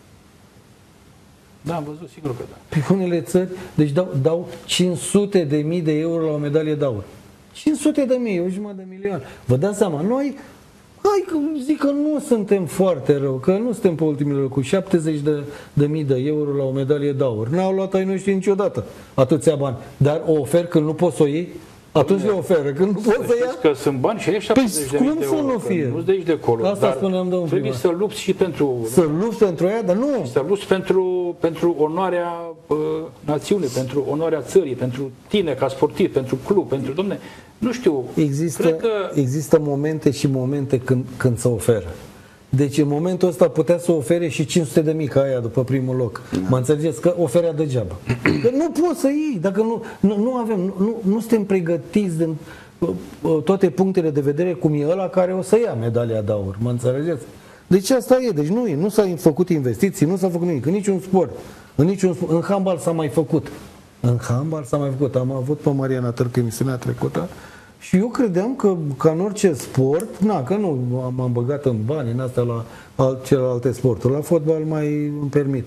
Da, am văzut, sigur că da. Pe unele țări, deci dau 500.000 de euro la o medalie de aur. 500.000, o jumătate de milion. Vă dați seama, noi, zic că nu suntem foarte rău, că nu suntem pe ultimele locuri. 70.000 de euro la o medalie de aur. N-au luat ai noștri niciodată atâția bani. Dar o ofer când nu poți să o iei, atunci le oferă. Când nu poți să ia... că sunt bani și ăia 70.000 de euro. Cum să nu fie? Nu-ți de aici de acolo. Asta spuneam, domnul trebuie primar. să lupți și pentru... Să lupți pentru ea, dar nu... Să lupți pentru onoarea națiunii, pentru onoarea țării, pentru tine ca sportiv, pentru club, pentru... Domne, nu știu, Există momente și momente când se oferă. Deci în momentul ăsta putea să ofere și 500.000 ca aia după primul loc. Mă înțelegeți? Că oferea degeaba. Că nu poți să iei, dacă nu suntem pregătiți din toate punctele de vedere cum e ăla care o să ia medalia de aur. Mă înțelegeți? Deci asta e. Deci nu s-a făcut investiții, nu s-a făcut nimic. În niciun sport. În handbal s-a mai făcut. În handbal s-a mai făcut. Am avut pe Mariana Târcă emisiunea trecută. Și eu credeam că, ca în orice sport, că nu m-am băgat în bani în astea la celelalte sporturi. La fotbal mai îmi permit.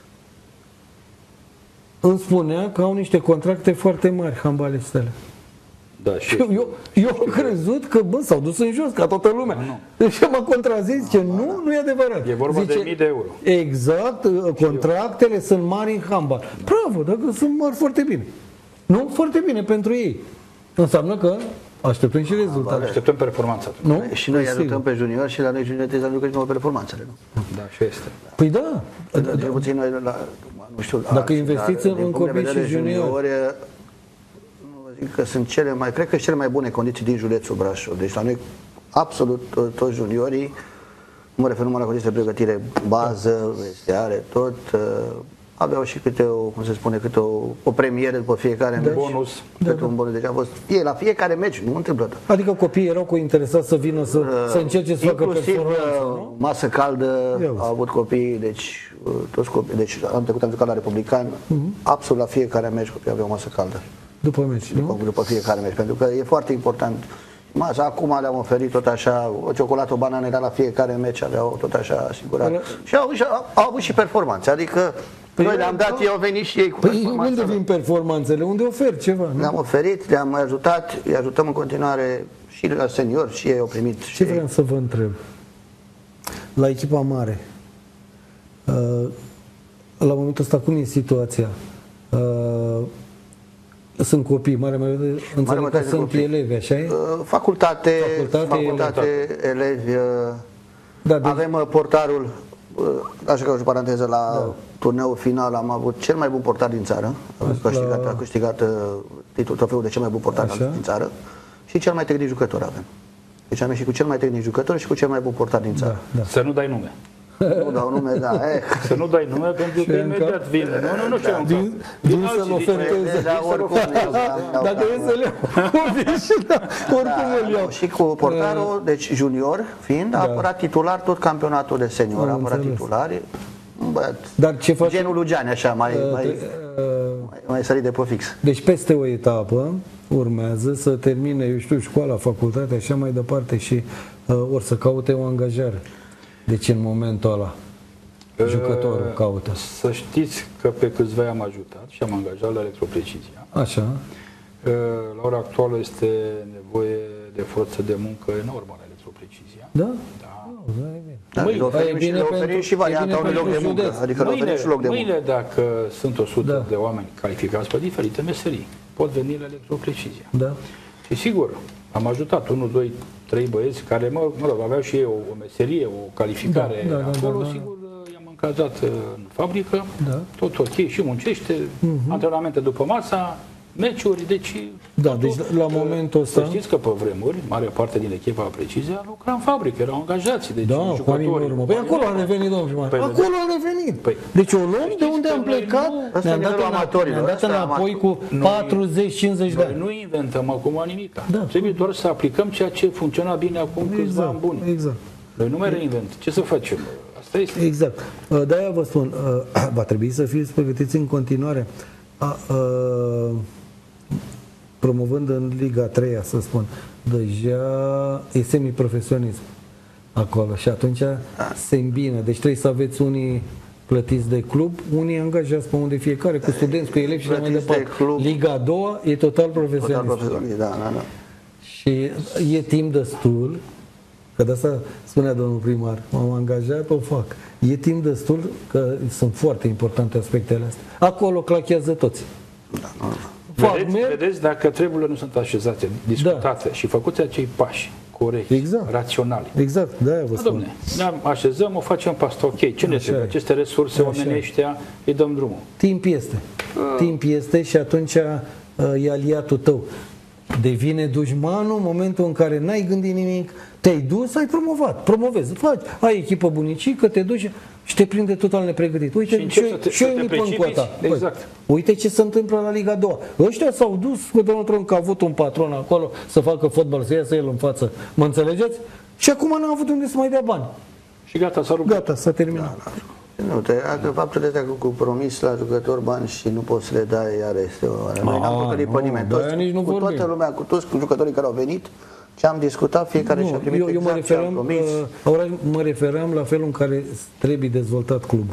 Îmi spunea că au niște contracte foarte mari handbalistele. Da, și eu am crezut că, s-au dus în jos, ca toată lumea. Deci m-a contrazis, nu e adevărat. E vorba de mii de euro. Exact, contractele sunt mari în handbal. Bravo, dacă sunt mari, foarte bine. Nu? Foarte bine pentru ei. Înseamnă că așteptăm și rezultate. Așteptăm performanța. Nu? Și noi ajutăm pe junior și la noi junior trebuie să aducă și nouă performanțele. Nu? Da, și este. Păi da. Cel puțin noi, nu știu, dacă investiți în copii și juniori, zic că sunt cred că cele mai bune condiții din județul Brașov. Deci la noi absolut toți juniorii, mă refer numai la condiții de pregătire, bază, vestiare, tot, aveau și câte o premieră după fiecare meci. Bonus. Un bonus. Deci a fost la fiecare meci, nu întâmplă. Adică copiii erau interesați să vină să încerce să facă performanță, masă caldă, au avut copii, deci toți copii, deci anul trecut am jucat la Republican, absolut la fiecare meci copiii aveau masă caldă. După meci, nu? După fiecare meci, pentru că e foarte important. Masa, acum le-am oferit tot așa, o ciocolată, o banană era la fiecare meci, aveau tot așa asigurat. Și au avut și performanțe, adică noi le-am dat, ei au venit și ei cu performanțele. Unde vin performanțele? Unde oferi ceva? Le-am oferit, le-am ajutat, îi ajutăm în continuare și la seniori și ei au primit. Ce vreau să vă întreb? La echipa mare, la momentul ăsta, cum e situația? Sunt copii, înțeleg că sunt copii. Elevi, așa e? Facultate, elevi. Avem portarul, așa că o paranteză, la turneul final am avut cel mai bun portar din țară, a câștigat titlul, trofeul de cel mai bun portar din țară și cel mai tehnic jucător avem. Deci am ieșit cu cel mai tehnic jucător și cu cel mai bun portar din țară. Să nu dai nume. Nu dau nume, da. Să nu dai nume pentru că imediat vine. Nu știu. Vin să-l oferteze. Dacă e să le oricum îl iau. Și cu portarul, deci junior fiind, a apărat titular tot campionatul de senior. A apărat titulari. Dar ce face? Genul lui Gianni, așa, mai sărit de pe fix. Deci peste o etapă urmează să termine, eu știu, școala, facultatea, așa mai departe și ori să caute o angajare. Deci în momentul ăla jucătorul caută. Să știți că pe câțiva am ajutat și am angajat la Electroprecizia. Așa. La ora actuală este nevoie de forță de muncă enormă la Electroprecizia. Da? Da. Le oferim și varianta unui loc de muncă. Adică le oferim și loc de muncă. Mâine, dacă sunt 100 de oameni calificați pe diferite meserii, pot veni la Electroprecizia. Da. Și sigur, am ajutat 1, 2, 3 băieți care, aveau și ei o meserie, o calificare acolo, sigur, i-am încadrat în fabrică, tot ok, și muncește, antrenamente după masa, meciuri, deci... Da, deci la momentul ăsta... Să știți că pe vremuri, mare parte din echipa Precizia lucra în fabrică, erau angajați, deci jucători. Păi acolo a revenit, domnul primar, acolo a revenit. Deci o luăm de unde am plecat, ne-am dat înapoi cu 40-50 de ani. Noi nu inventăm acum nimic. Trebuie doar să aplicăm ceea ce funcționa bine acum câțiva ani buni. Exact. Noi nu mai reinventăm. Ce să facem? Asta este. Exact. De-aia vă spun, va trebui să fiți pregătiți în continuare. promovând în Liga 3, să spun, deja e semiprofesionism acolo și atunci se îmbină. Deci trebuie să aveți unii plătiți de club, unii angajați pe unde fiecare, cu studenți, cu elevi și mai departe. Liga a doua e total profesionist. Da. Și e timp destul, că de asta spunea domnul primar, m-am angajat, o fac. E timp destul, că sunt foarte importante aspectele astea. Acolo clachează toți. Vedeți, dacă treburile nu sunt așezate, discutate și făcute acei pași corecți, raționali. Exact, de-aia vă spun. Dom'le, ne așezăm, o facem pe asta, ok, ce ne trebuie? Aceste resurse omenești, îi dăm drumul. Timp este. Timp este și atunci e aliatul tău. Devine dușmanul în momentul în care n-ai gândit nimic, te-ai dus, ai promovat, promovezi, faci, ai echipă bunicică, te duci și te prinde total nepregătit. Uite, și eu îmi pun cu ta. Exact. Uite ce se întâmplă la Liga 2. Ăștia s-au dus cu domnul Tronc, a avut un patron acolo să facă fotbal, să iasă el în față. Mă înțelegeți? Și acum n-a avut unde să mai dea bani. Și gata, s-a rupt. Gata, s-a terminat. Nu, faptul ăsta cu promis la jucători bani și nu poți să le dai, iar este o... Noi n-am păcălit pe nimeni. Cu toată lumea, cu toți jucătorii care au venit, ce am discutat, fiecare și-a primit exact ce am promis. Mă referam la felul în care trebuie dezvoltat clubul.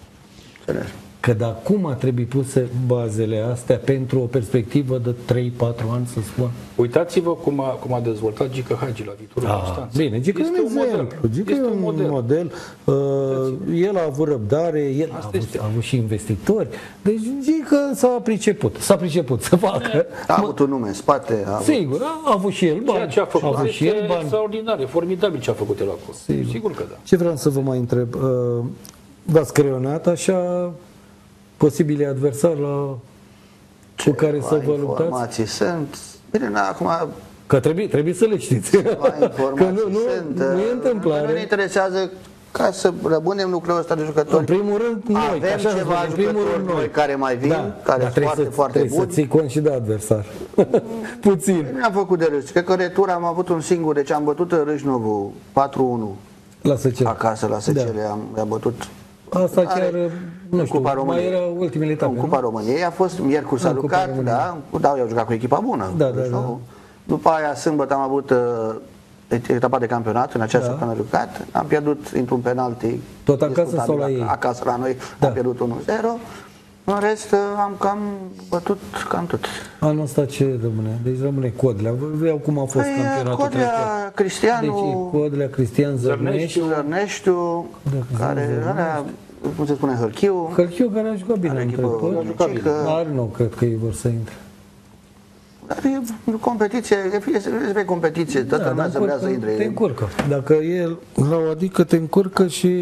Că de acum trebuie puse bazele astea pentru o perspectivă de 3-4 ani, să spun. Uitați-vă cum a dezvoltat Gică Hagi la Viitorul Constanța. Bine, Gică este un exemplu. Gică e un model. El a avut răbdare, el a avut și investitori. Deci Gică s-a priceput să facă. A avut un nume în spate. Sigur, a avut și el bani. Ceea ce a făcut este extraordinar, e formidabil ce a făcut el acolo. Sigur că da. Ce vreau să vă mai întreb? V-ați creionat așa posibili adversari cu care să vă luptați? Informații sunt. Bine, acum... Că trebuie să le știți. Că nu e întâmplare. Nu ne interesează ca să rămânem nucleul ăsta de jucători. În primul rând, noi. Avem ceva jucători noi care mai vin, care sunt foarte, foarte buni. Trebuie să ții cont și de adversar. Puțin. Nu am făcut de râs. Cred că retura am avut un singur, deci am bătut Râșnovu 4-1 acasă la Săcele. Am bătut. Asta chiar, nu știu, mai era ultimele etape, nu? Cupa României a fost, miercuri s-a jucat, da, eu jucat cu echipa bună. Da. După aia, sâmbătă, am avut etapa de campionat, în acea săptămână jucat, am pierdut într-un penalti. Tot acasă sau la ei? Acasă la noi, am pierdut 1-0. În rest, am cam bătut cam tot. Anul ăsta ce rămâne? Deci rămâne Codlea. Vreau cum a fost campionatul trecut. Codlea, Cristianu... Deci Codlea, Cristian, Zărneștiu, care era, cum se spune, Hărchiu. Hărchiu, care a jucat bine în trecut. Dar nu cred că ei vor să intre. Dar e competiție, e competiție, toată lumea să vrea să intre. Te încurcă. Dacă el adică te încurcă și...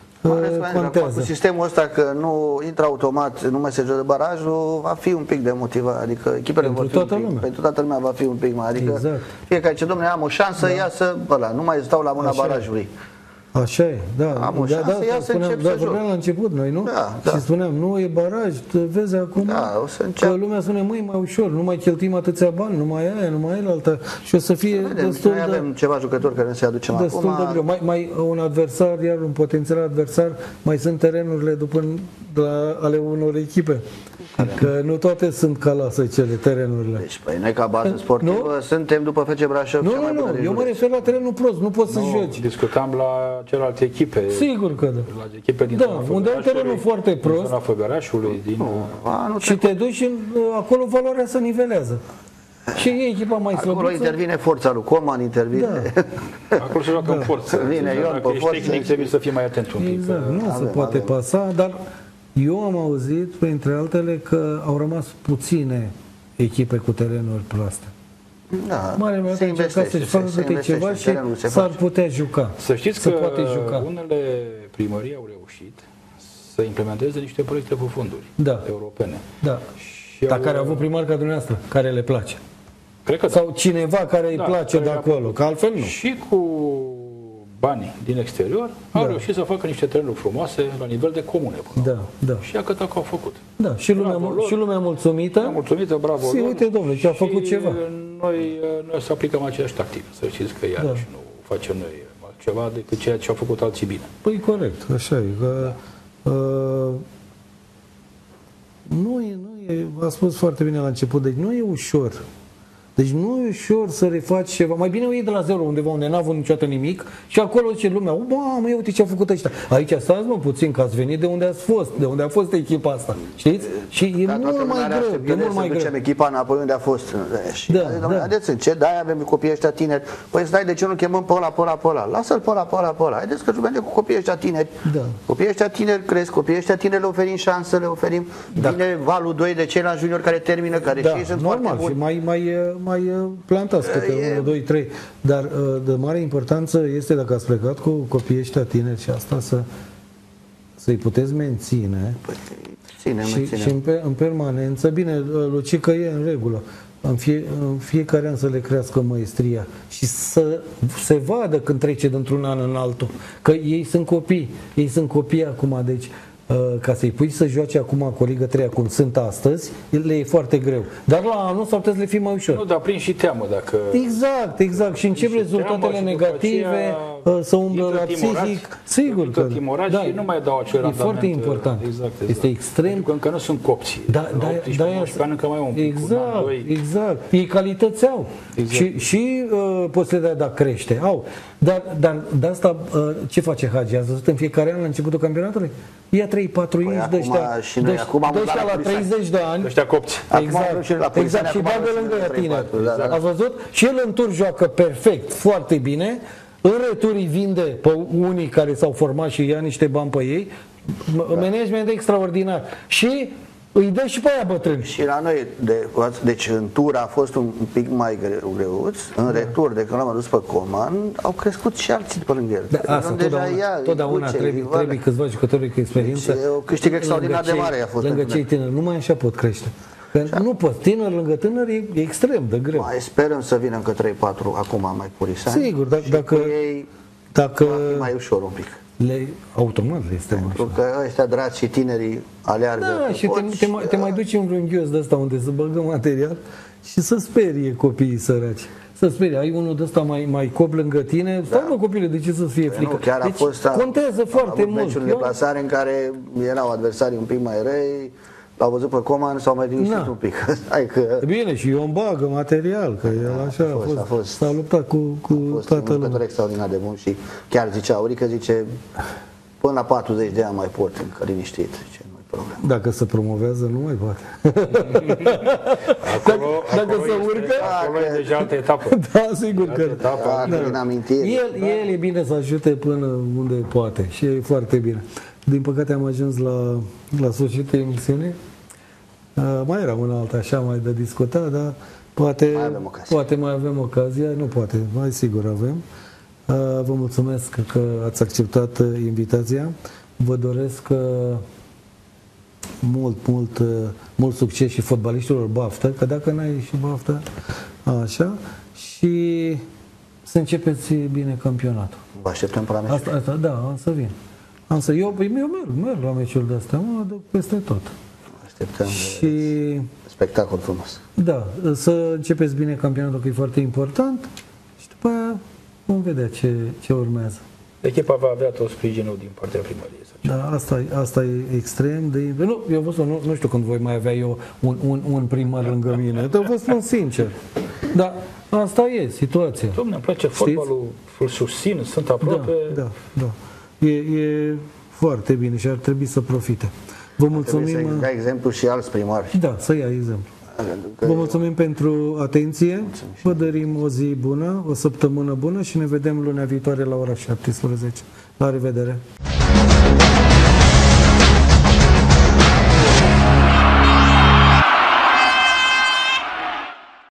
Cu sistemul ăsta că nu intră automat, nu mesajează barajul, va fi un pic demotivat, adică echipele vor fi pentru toată lumea va fi un pic mai, adică fiecare ce domnule am o șansă, iasă ăla, nu mai stau la mâna barajului. Așa e, da. Am o șansă, ia să încep să joc. La început noi, nu? Și spuneam, nu e baraj, vezi acum că lumea spune, măi, mai ușor, nu mai cheltuim atâția bani, nu mai aia, nu mai e altă și o să fie destul de... Noi avem ceva jucători care să-i aducem acum. Destul de greu. Mai un adversar, iar un potențial adversar, mai sunt terenurile ale unor echipe. Că nu toate sunt ca la Săcele, terenurile. Deci, noi ca bază sportivă suntem după FC Brașov cea mai bună. Eu mă refer la terenul prost, nu poți să joci. Discutam la celelalte echipe. Sigur că da. La echipe din unde ai terenul foarte prost. Din zona Făgărașului. Și te duci și acolo valoarea se nivelează. Și e echipa mai slăbuță. Acolo intervine forța lui Coman, intervine... Acolo se joacă în forță. Vine Ion pe forță. Tehnic trebuie să fii mai atent un pic. Exact, nu se poate pasa, dar eu am auzit, printre altele, că au rămas puține echipe cu terenuri proaste. Da, se investește ceva și s-ar putea juca. Să știți că unele primării au reușit să implementeze niște proiecte cu fonduri europene. Da. Dar care au avut primar ca dumneavoastră, care le place. Cred că sau cineva care îi place de acolo, că altfel nu. Și cu banii din exterior au reușit să facă niște terenuri frumoase la nivel de comune. Și iată că au făcut. Da, și lumea mulțumită. Mulțumită, bravo. Uite, domnule, ce a făcut ceva. Noi să aplicăm aceeași tactică, să știți că iarăși nu facem noi ceva decât ceea ce au făcut alții bine. Păi corect, așa e. Nu e, a spus foarte bine la început, deci nu e ușor Deci nu e ușor să refaci ceva. Mai bine o iei de la zero undeva unde n-a avut niciodată nimic și acolo zice lumea, mamă, uite ce a făcut ăștia. Aici stați mă puțin, că ați venit de unde ați fost, de unde a fost echipa asta. Știți? Și e mult mai greu. E mult mai greu. Echipa înapoi unde a fost. Și haideți, ce? De-aia avem copiii ăștia tineri. Păi stai, de ce nu chemăm pe ăla? Lasă-l pe ăla. Haideți că jucăm cu copiii ăștia tineri. Copiii ăștia tineri cresc, copiii ăștia tineri le oferim șanse, le oferim. Vine valul 2 de ceilalți juniori care termină, care și sunt foarte buni. Și mai plantați câte 1, 2, 3. Dar de mare importanță este, dacă ați plecat cu copiii ăștia tineri și asta, să-i puteți menține. Și în permanență. Bine, Lucică e în regulă. În fiecare an să le crească maestria și să se vadă când trece dintr-un an în altul. Că ei sunt copii acum, deci ca să-i pui să joace acum cu Liga 3 cum sunt astăzi, le e foarte greu. Dar la anul s-ar putea să le fie mai ușor. Nu, dar prind și teamă dacă... Exact. Și încep rezultatele negative, să umblă la psihic. Sigur că... Și nu mai dau acel randament. E foarte important. Exact. Este extrem... Pentru că încă nu sunt copți. La 18-19 ani încă mai un pic. Exact. Ei calități au. Și posibilitatea de a crește. Au. Dar de asta ce face Hagi? Ați văzut în fiecare an la începutul campionatului? Ia 3-4 inși de ăștia la 30 de ani. Ăștia copți. Exact. Și bagă lângă tine. Ați văzut? Și el în tur joacă perfect, foarte bine. În retur îi vinde pe unii care s-au format și ia niște bani pe ei. Management extraordinar. Și îi dă și pe aia bătrâni. Și la noi, deci în tur a fost un pic mai greuț, în retur, de când l-am adus pe Coman, au crescut și alții pe lângă el. Asta, totdeauna trebuie câțiva jucători cu experiență. E o câștig extraordinar de mare a fost. Lângă cei tineri, numai așa pot crește. Că nu poți, tineri lângă tineri e extrem de greu. Mai sperăm să vină încă 3-4 acum mai purisani. Sigur, dacă va fi mai ușor un pic. Automat este mai ușor. Pentru că ăștia dragi și tinerii aleargă. Da, și te mai duci în vreun ghios de ăsta unde să băgă material și să sperie copiii săraci. Să sperie, ai unul de ăsta mai cop lângă tine, stai mă copile, de ce să-ți fie frică? Deci contează foarte mult. Meciuri de plasare în care erau adversarii un pic mai răi, l-au văzut pe Coman, s-au mai liniștit un pic. Bine, și Ion bagă material, că el așa a fost. S-a luptat cu toată lumea. Un jucător extraordinar de bun și chiar zicea, Aurică zice, până la 40 de ani mai pot încă liniștit. Problem. Dacă se promovează, nu mai poate. Dacă se urcă... Acolo e deja altă etapă. Da, sigur că... El e bine să ajute până unde poate și e foarte bine. Din păcate am ajuns la sfârșitul emisiunii. Mai era una alta așa mai de discutat, dar poate mai avem ocazia. Nu poate, mai sigur avem. Vă mulțumesc că ați acceptat invitația. Vă doresc mult succes și fotbaliștilor baftă, că dacă n-ai și baftă, așa, și să începeți bine campionatul. Vă așteptăm pe la meciuri? Asta, da, am să vin. Eu merg la meciul de astea, mă duc peste tot. Așteptăm și spectacol frumos. Da, să începeți bine campionatul, că e foarte important, și după aia vom vedea ce urmează. Echipa va avea tot sprijinul din partea primăriei. Da, asta e extrem de... Nu știu când voi mai avea eu un primar lângă mine, dar vă spun sincer. Dar asta e situația. Dom'le, îmi place fotbalul, îl susțin, sunt aproape... Da. E foarte bine și ar trebui să profite. Vă mulțumim... Să dai exemplu și alți primari. Da, să ia exemplu. Vă mulțumim pentru atenție, vă dorim o zi bună, o săptămână bună și ne vedem lunea viitoare la ora 17. La revedere!